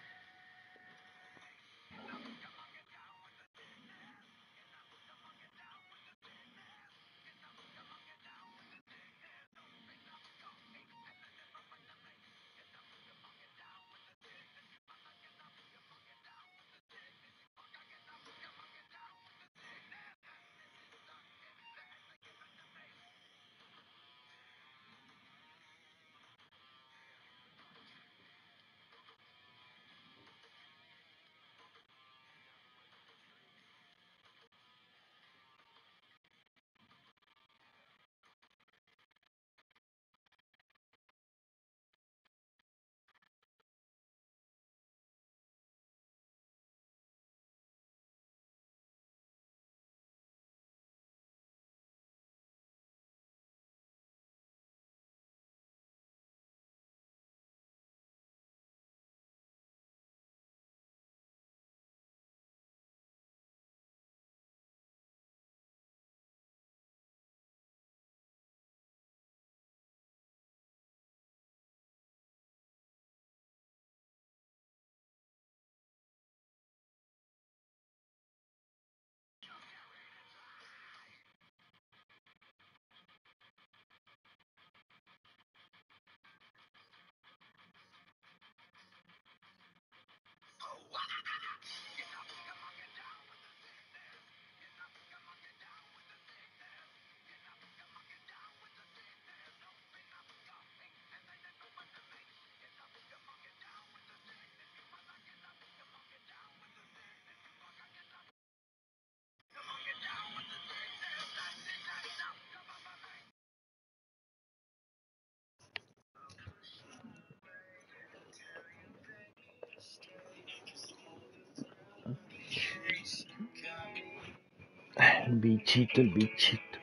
El bichito, el bichito.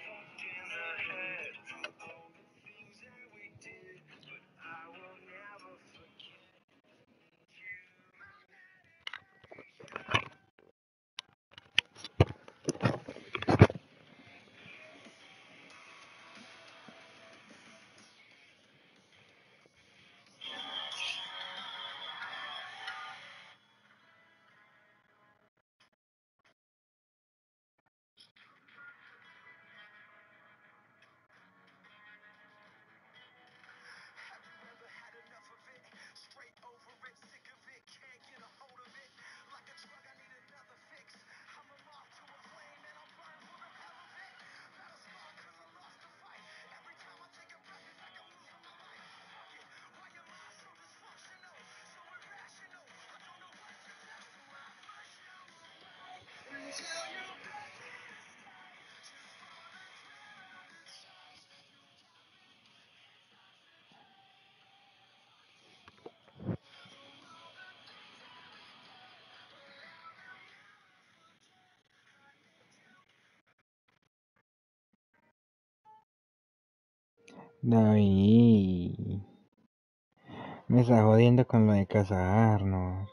David, me está jodiendo con lo de casarnos.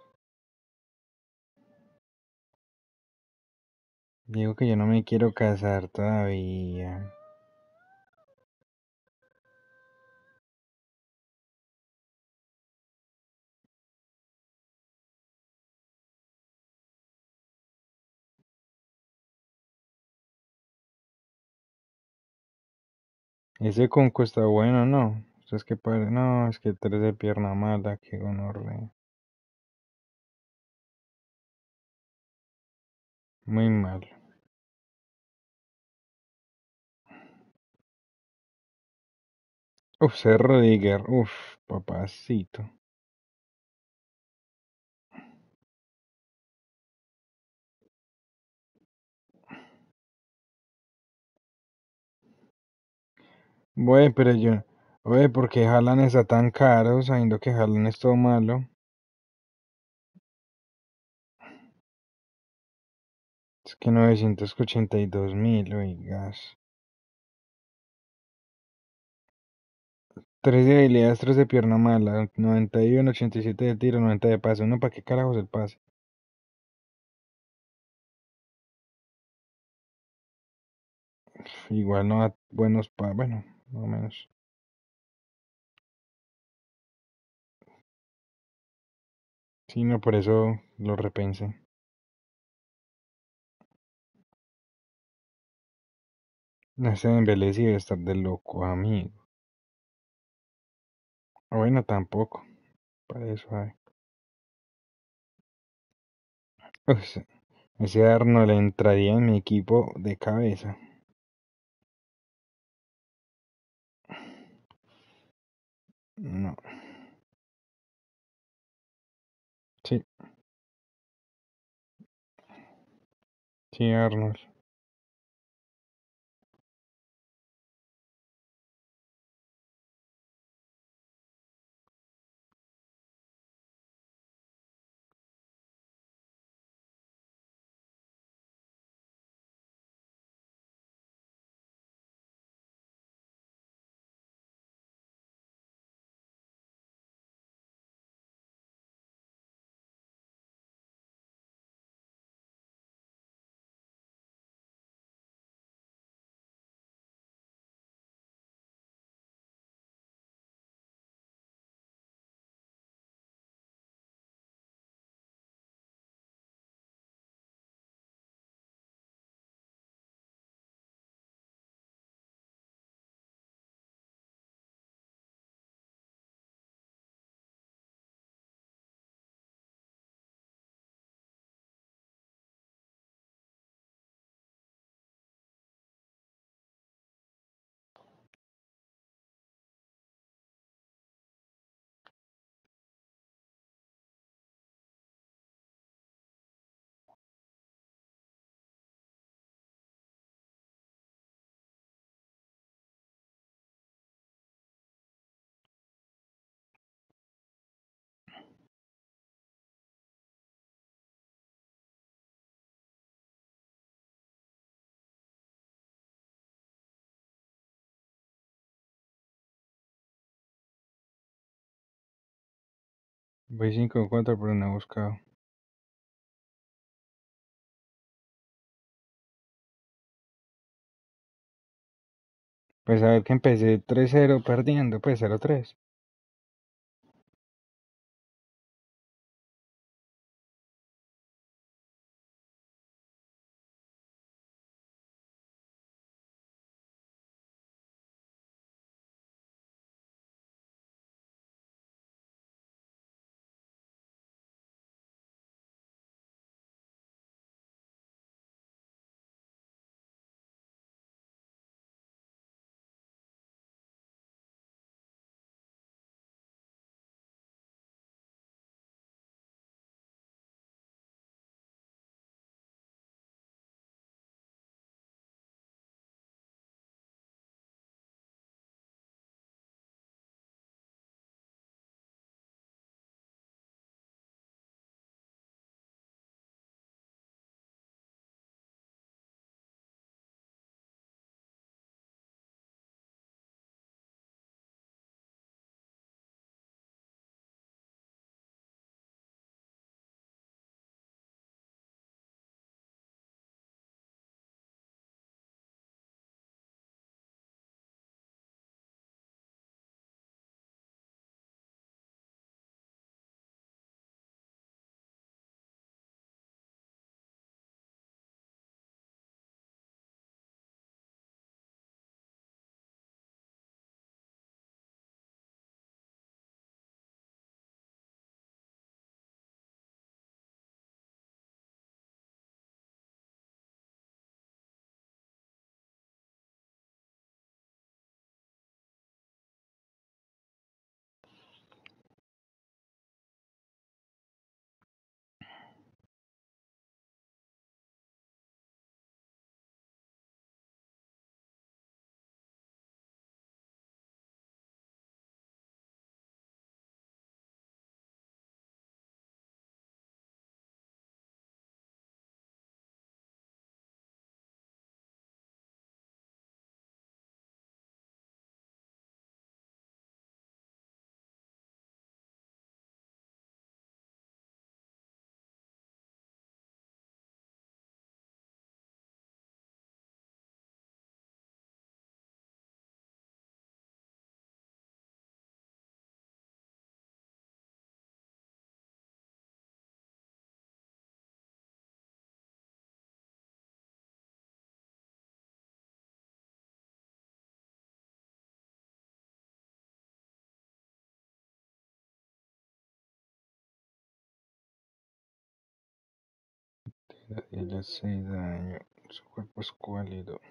Digo que yo no me quiero casar todavía. Ese conco está bueno, ¿no? Es que pare... No, es que tres de pierna mala, que gonorrea. Muy mal. Uf, ser Rodiger, uf, papacito. Güey, pero yo... Güey, ¿por qué Haaland está tan caro sabiendo que Haaland es todo malo? Que novecientos ochenta y dos mil, oigas. tres de habilidad, tres de pierna mala, noventa y uno, ochenta y siete de tiro, noventa de pase. ¿Uno para qué carajos el pase? Igual no da buenos pa... Bueno, más o menos. Sí, no, por eso lo repensé. No sé, embelecido debe estar de loco, amigo. Bueno, tampoco. Para eso hay. O sea, ese Arnold entraría en mi equipo de cabeza. No. Sí, sí, Arnold. Voy cinco cuatro, pero no he buscado. Pues a ver que empecé tres cero perdiendo, pues cero tres. Tiene seis años. Su cuerpo es cuálido.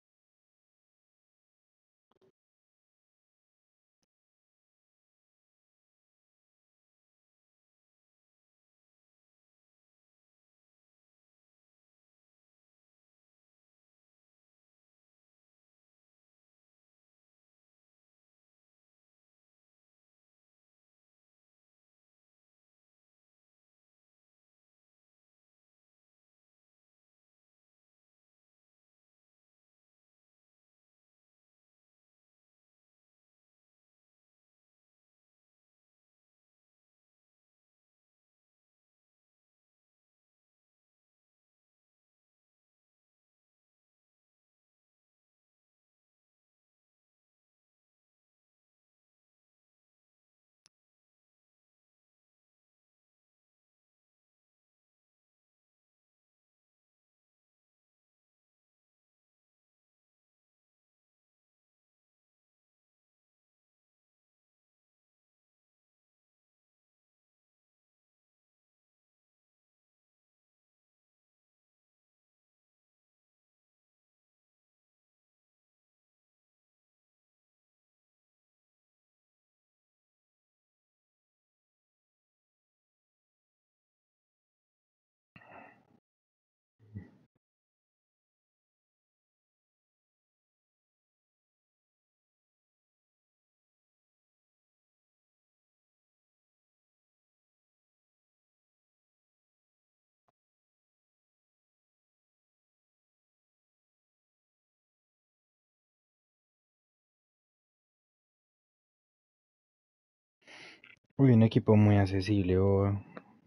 Uy, un equipo muy accesible, boba.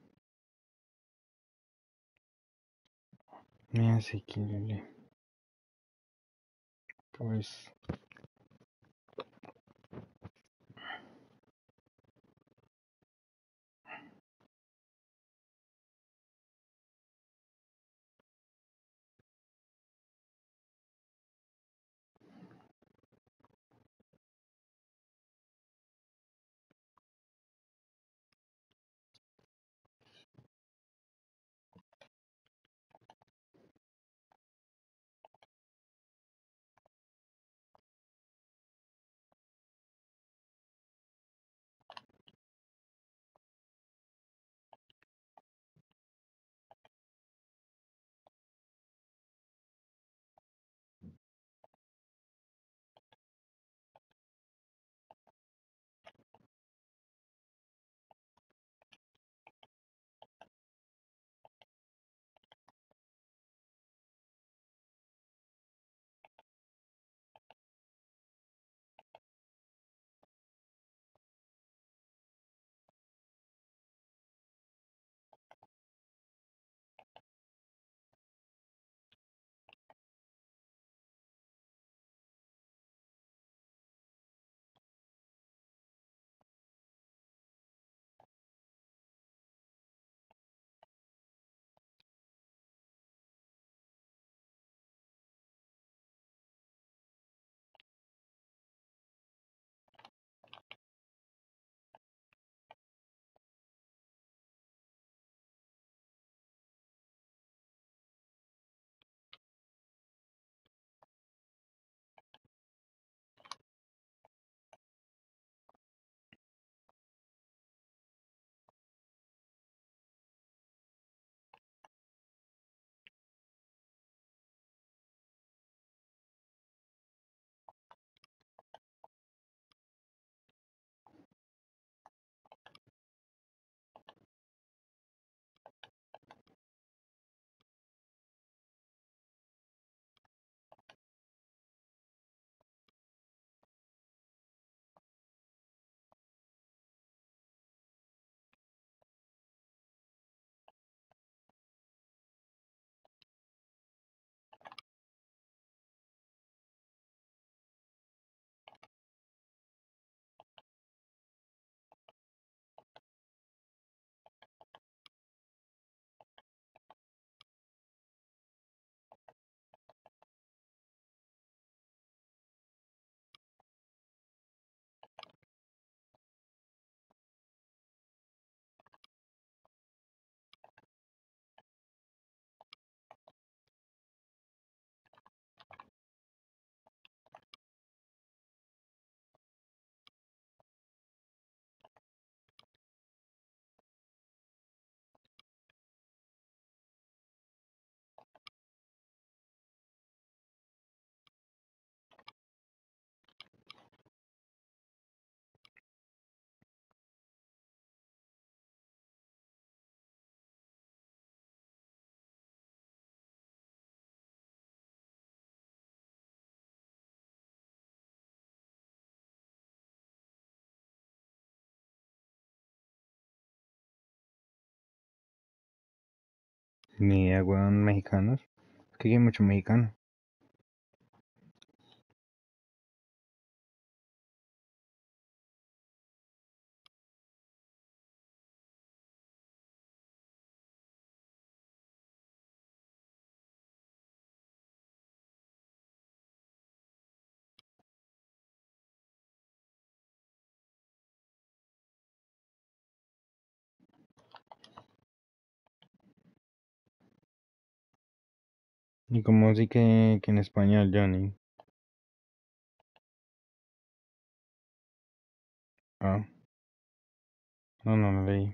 Muy asequible. Pues. Ni idea, weón, mexicanos. Es que hay mucho mexicano. Y como así que, que en español, Johnny. Ah, no, no lo leí.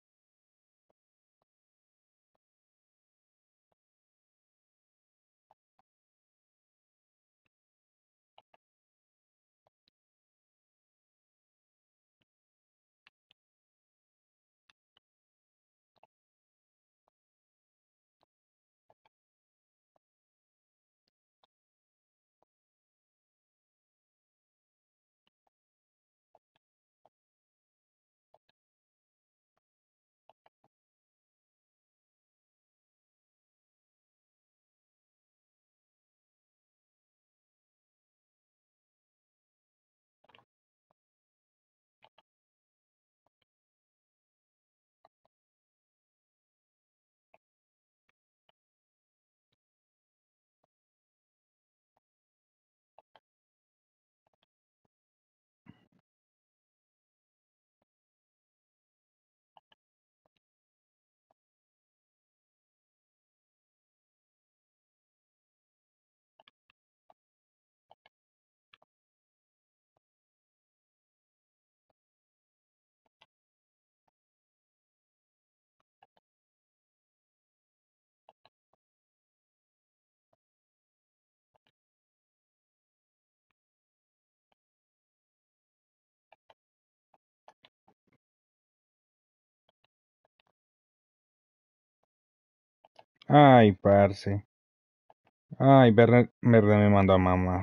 Ay, parce. Ay, Werner, Werner me mandó a mamar.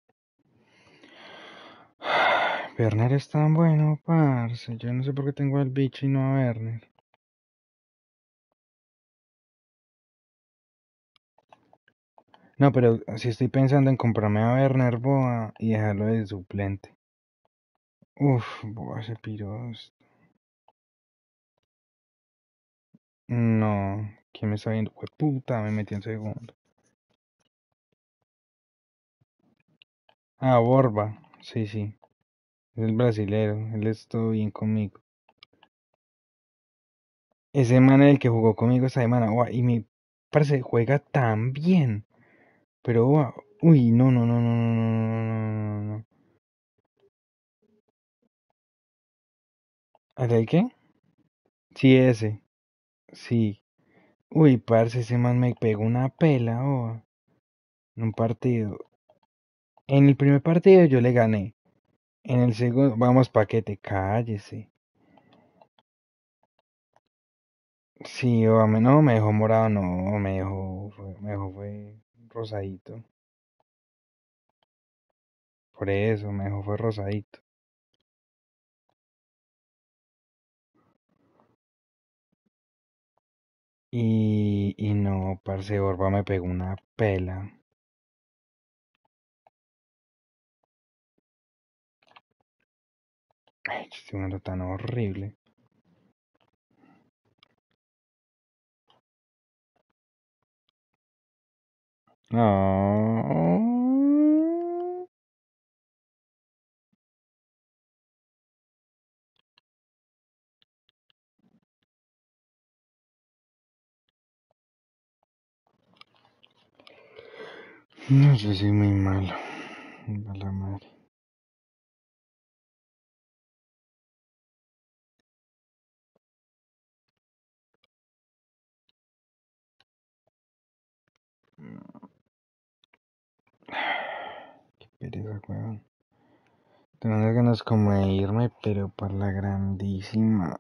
Werner es tan bueno, parce. Yo no sé por qué tengo al bicho y no a Werner. No, pero si estoy pensando en comprarme a Werner Boa y dejarlo de suplente. Uf, Boa se piró. No, ¿quién me está viendo? Fue puta, me metí en segundo. Ah, Borba. Sí, sí. Es el brasilero. Él estuvo bien conmigo. Ese man es el que jugó conmigo esta semana. Ua, y mi parce juega tan bien. Pero, ua, uy, no, no, no, no, no, no, no, no, no. ¿El de qué? Sí, ese. Sí. Uy, parce, ese man me pegó una pela, oh, en un partido. En el primer partido yo le gané. En el segundo, vamos, paquete, cállese. Sí, o a mí no me dejó morado, no, me dejó, fue, me dejó fue rosadito. Por eso, me dejó fue rosadito. Y, y no, parce, Borba me pegó una pela. Ay, estoy viendo tan horrible. No. No, yo soy muy malo. A la madre. Qué pereza, weón. Tengo unas ganas como de irme, pero por la grandísima.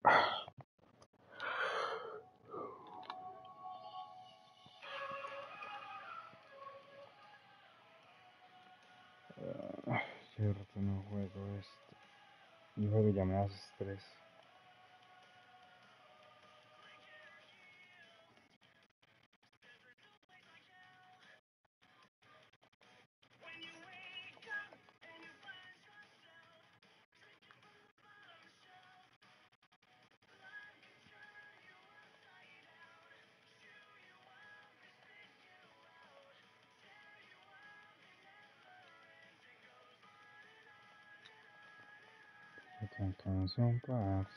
Cierto, no juego esto. Y juego ya me das estrés. Qué canción, parce.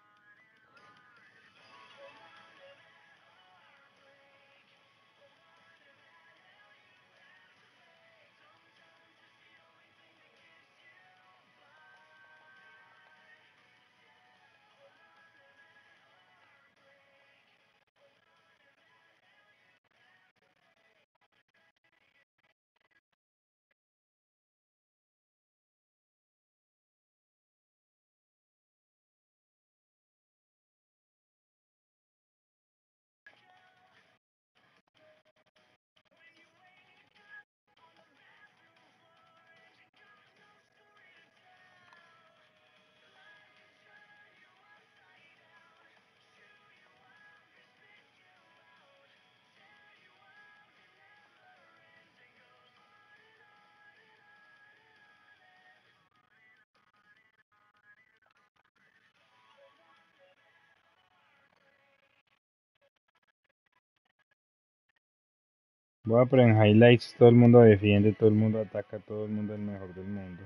Voy a poner en highlights, todo el mundo defiende, todo el mundo ataca, todo el mundo es el mejor del mundo.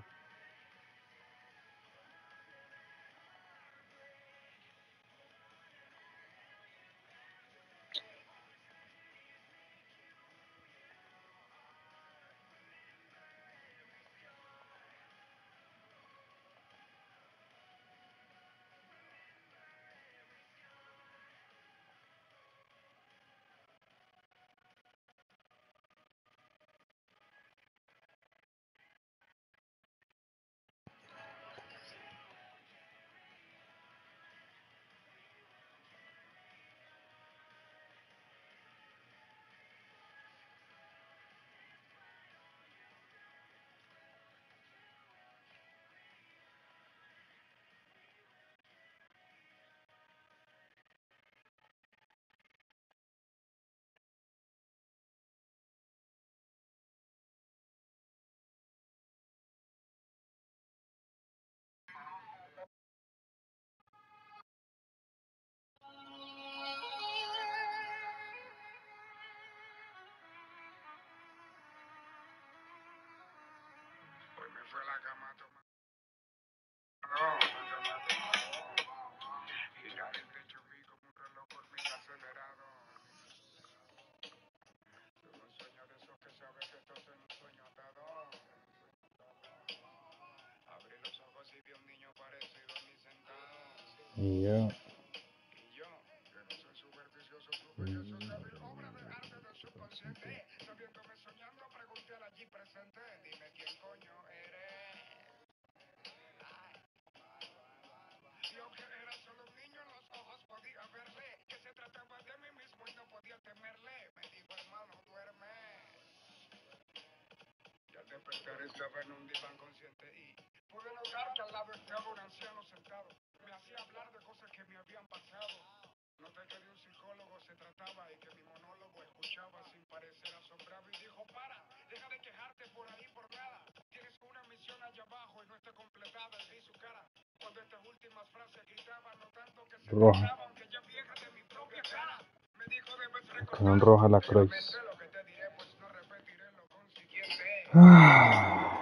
Y yo. Roja. Con roja la Croix. Ah.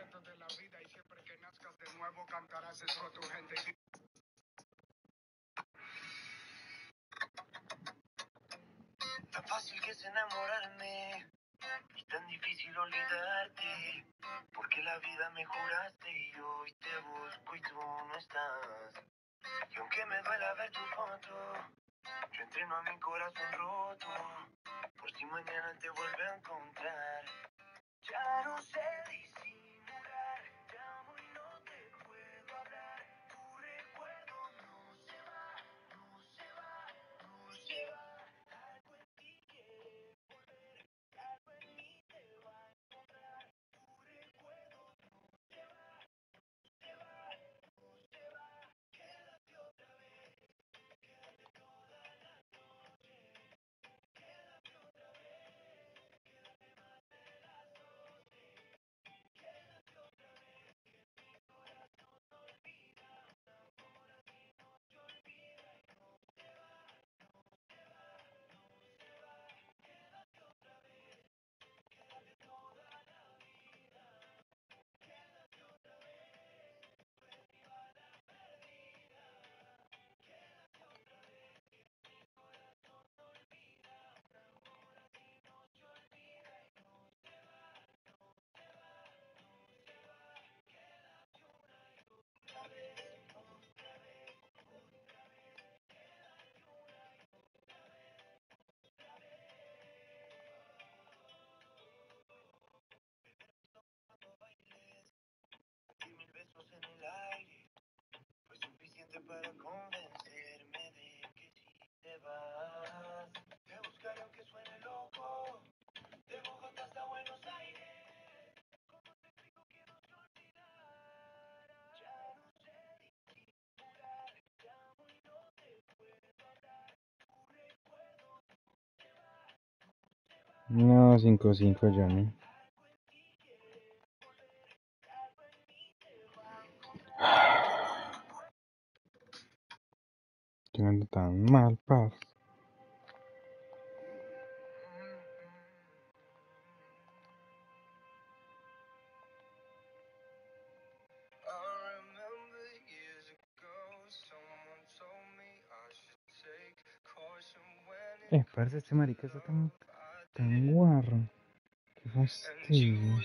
Tan fácil que es enamorarme y tan difícil olvidarte, porque la vida me juraste y hoy te busco y tú no estás. Y aunque me duela ver tu foto, yo entreno a mi corazón roto, por si mañana te vuelve a encontrar. Ya no sé disimular, te amo y no te puedo hablar. Tu recuerdo no se va, no se va, no se va. Algo en ti quiere volver, algo en mí te va a encontrar. Tu recuerdo no se va, no se va, no se va. Quédate otra vez, quédate toda la noche. Quédate otra vez, quédate más de las doce. No, cinco cinco Johnny. Que no ando tan mal, parce. Eh, parce, este marica está tan, tan guarro. Qué fastidio.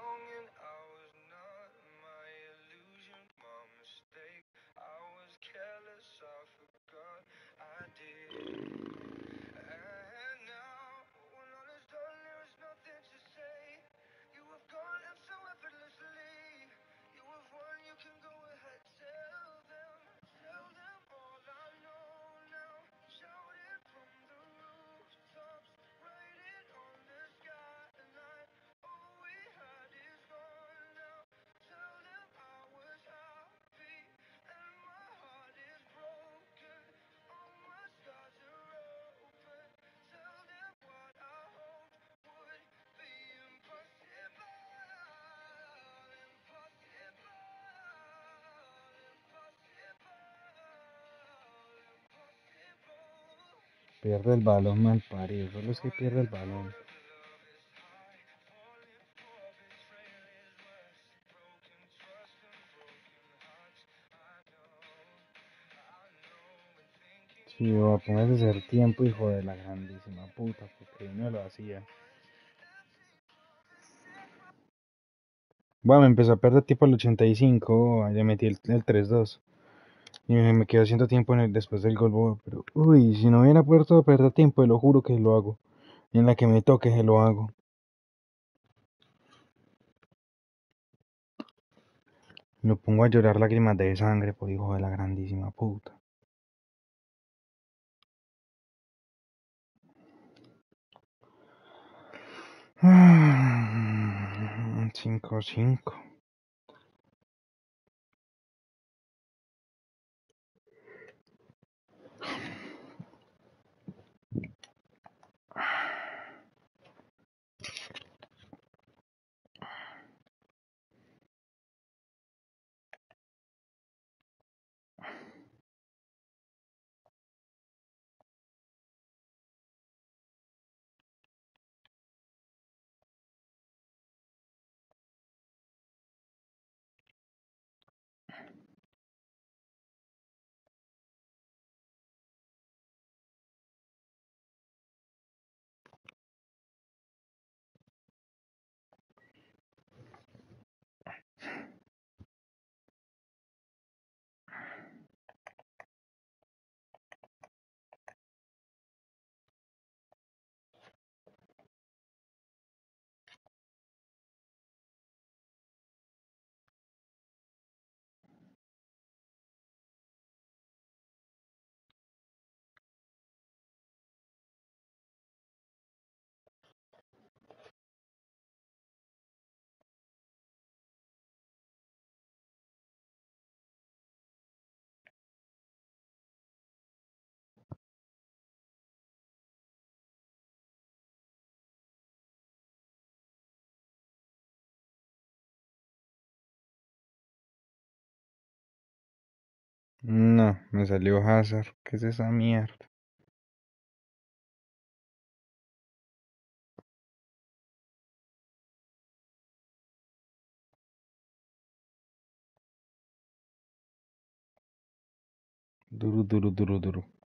Pierde el balón mal parido, solo es que pierde el balón. Sí, va, póngase a hacer tiempo, hijo de la grandísima puta, porque no lo hacía. Bueno, me empezó a perder tipo al ochenta y cinco, ya metí el, el tres dos. Y me, me quedo haciendo tiempo en el, después del gol, bobo, pero uy, si no hubiera puesto a perder tiempo, lo juro que lo hago. En la que me toque, se lo hago. Lo pongo a llorar lágrimas de sangre, por hijo de la grandísima puta. cinco cinco. No, me salió Hazard. ¿Qué es esa mierda? Duro, duro, duro, duro.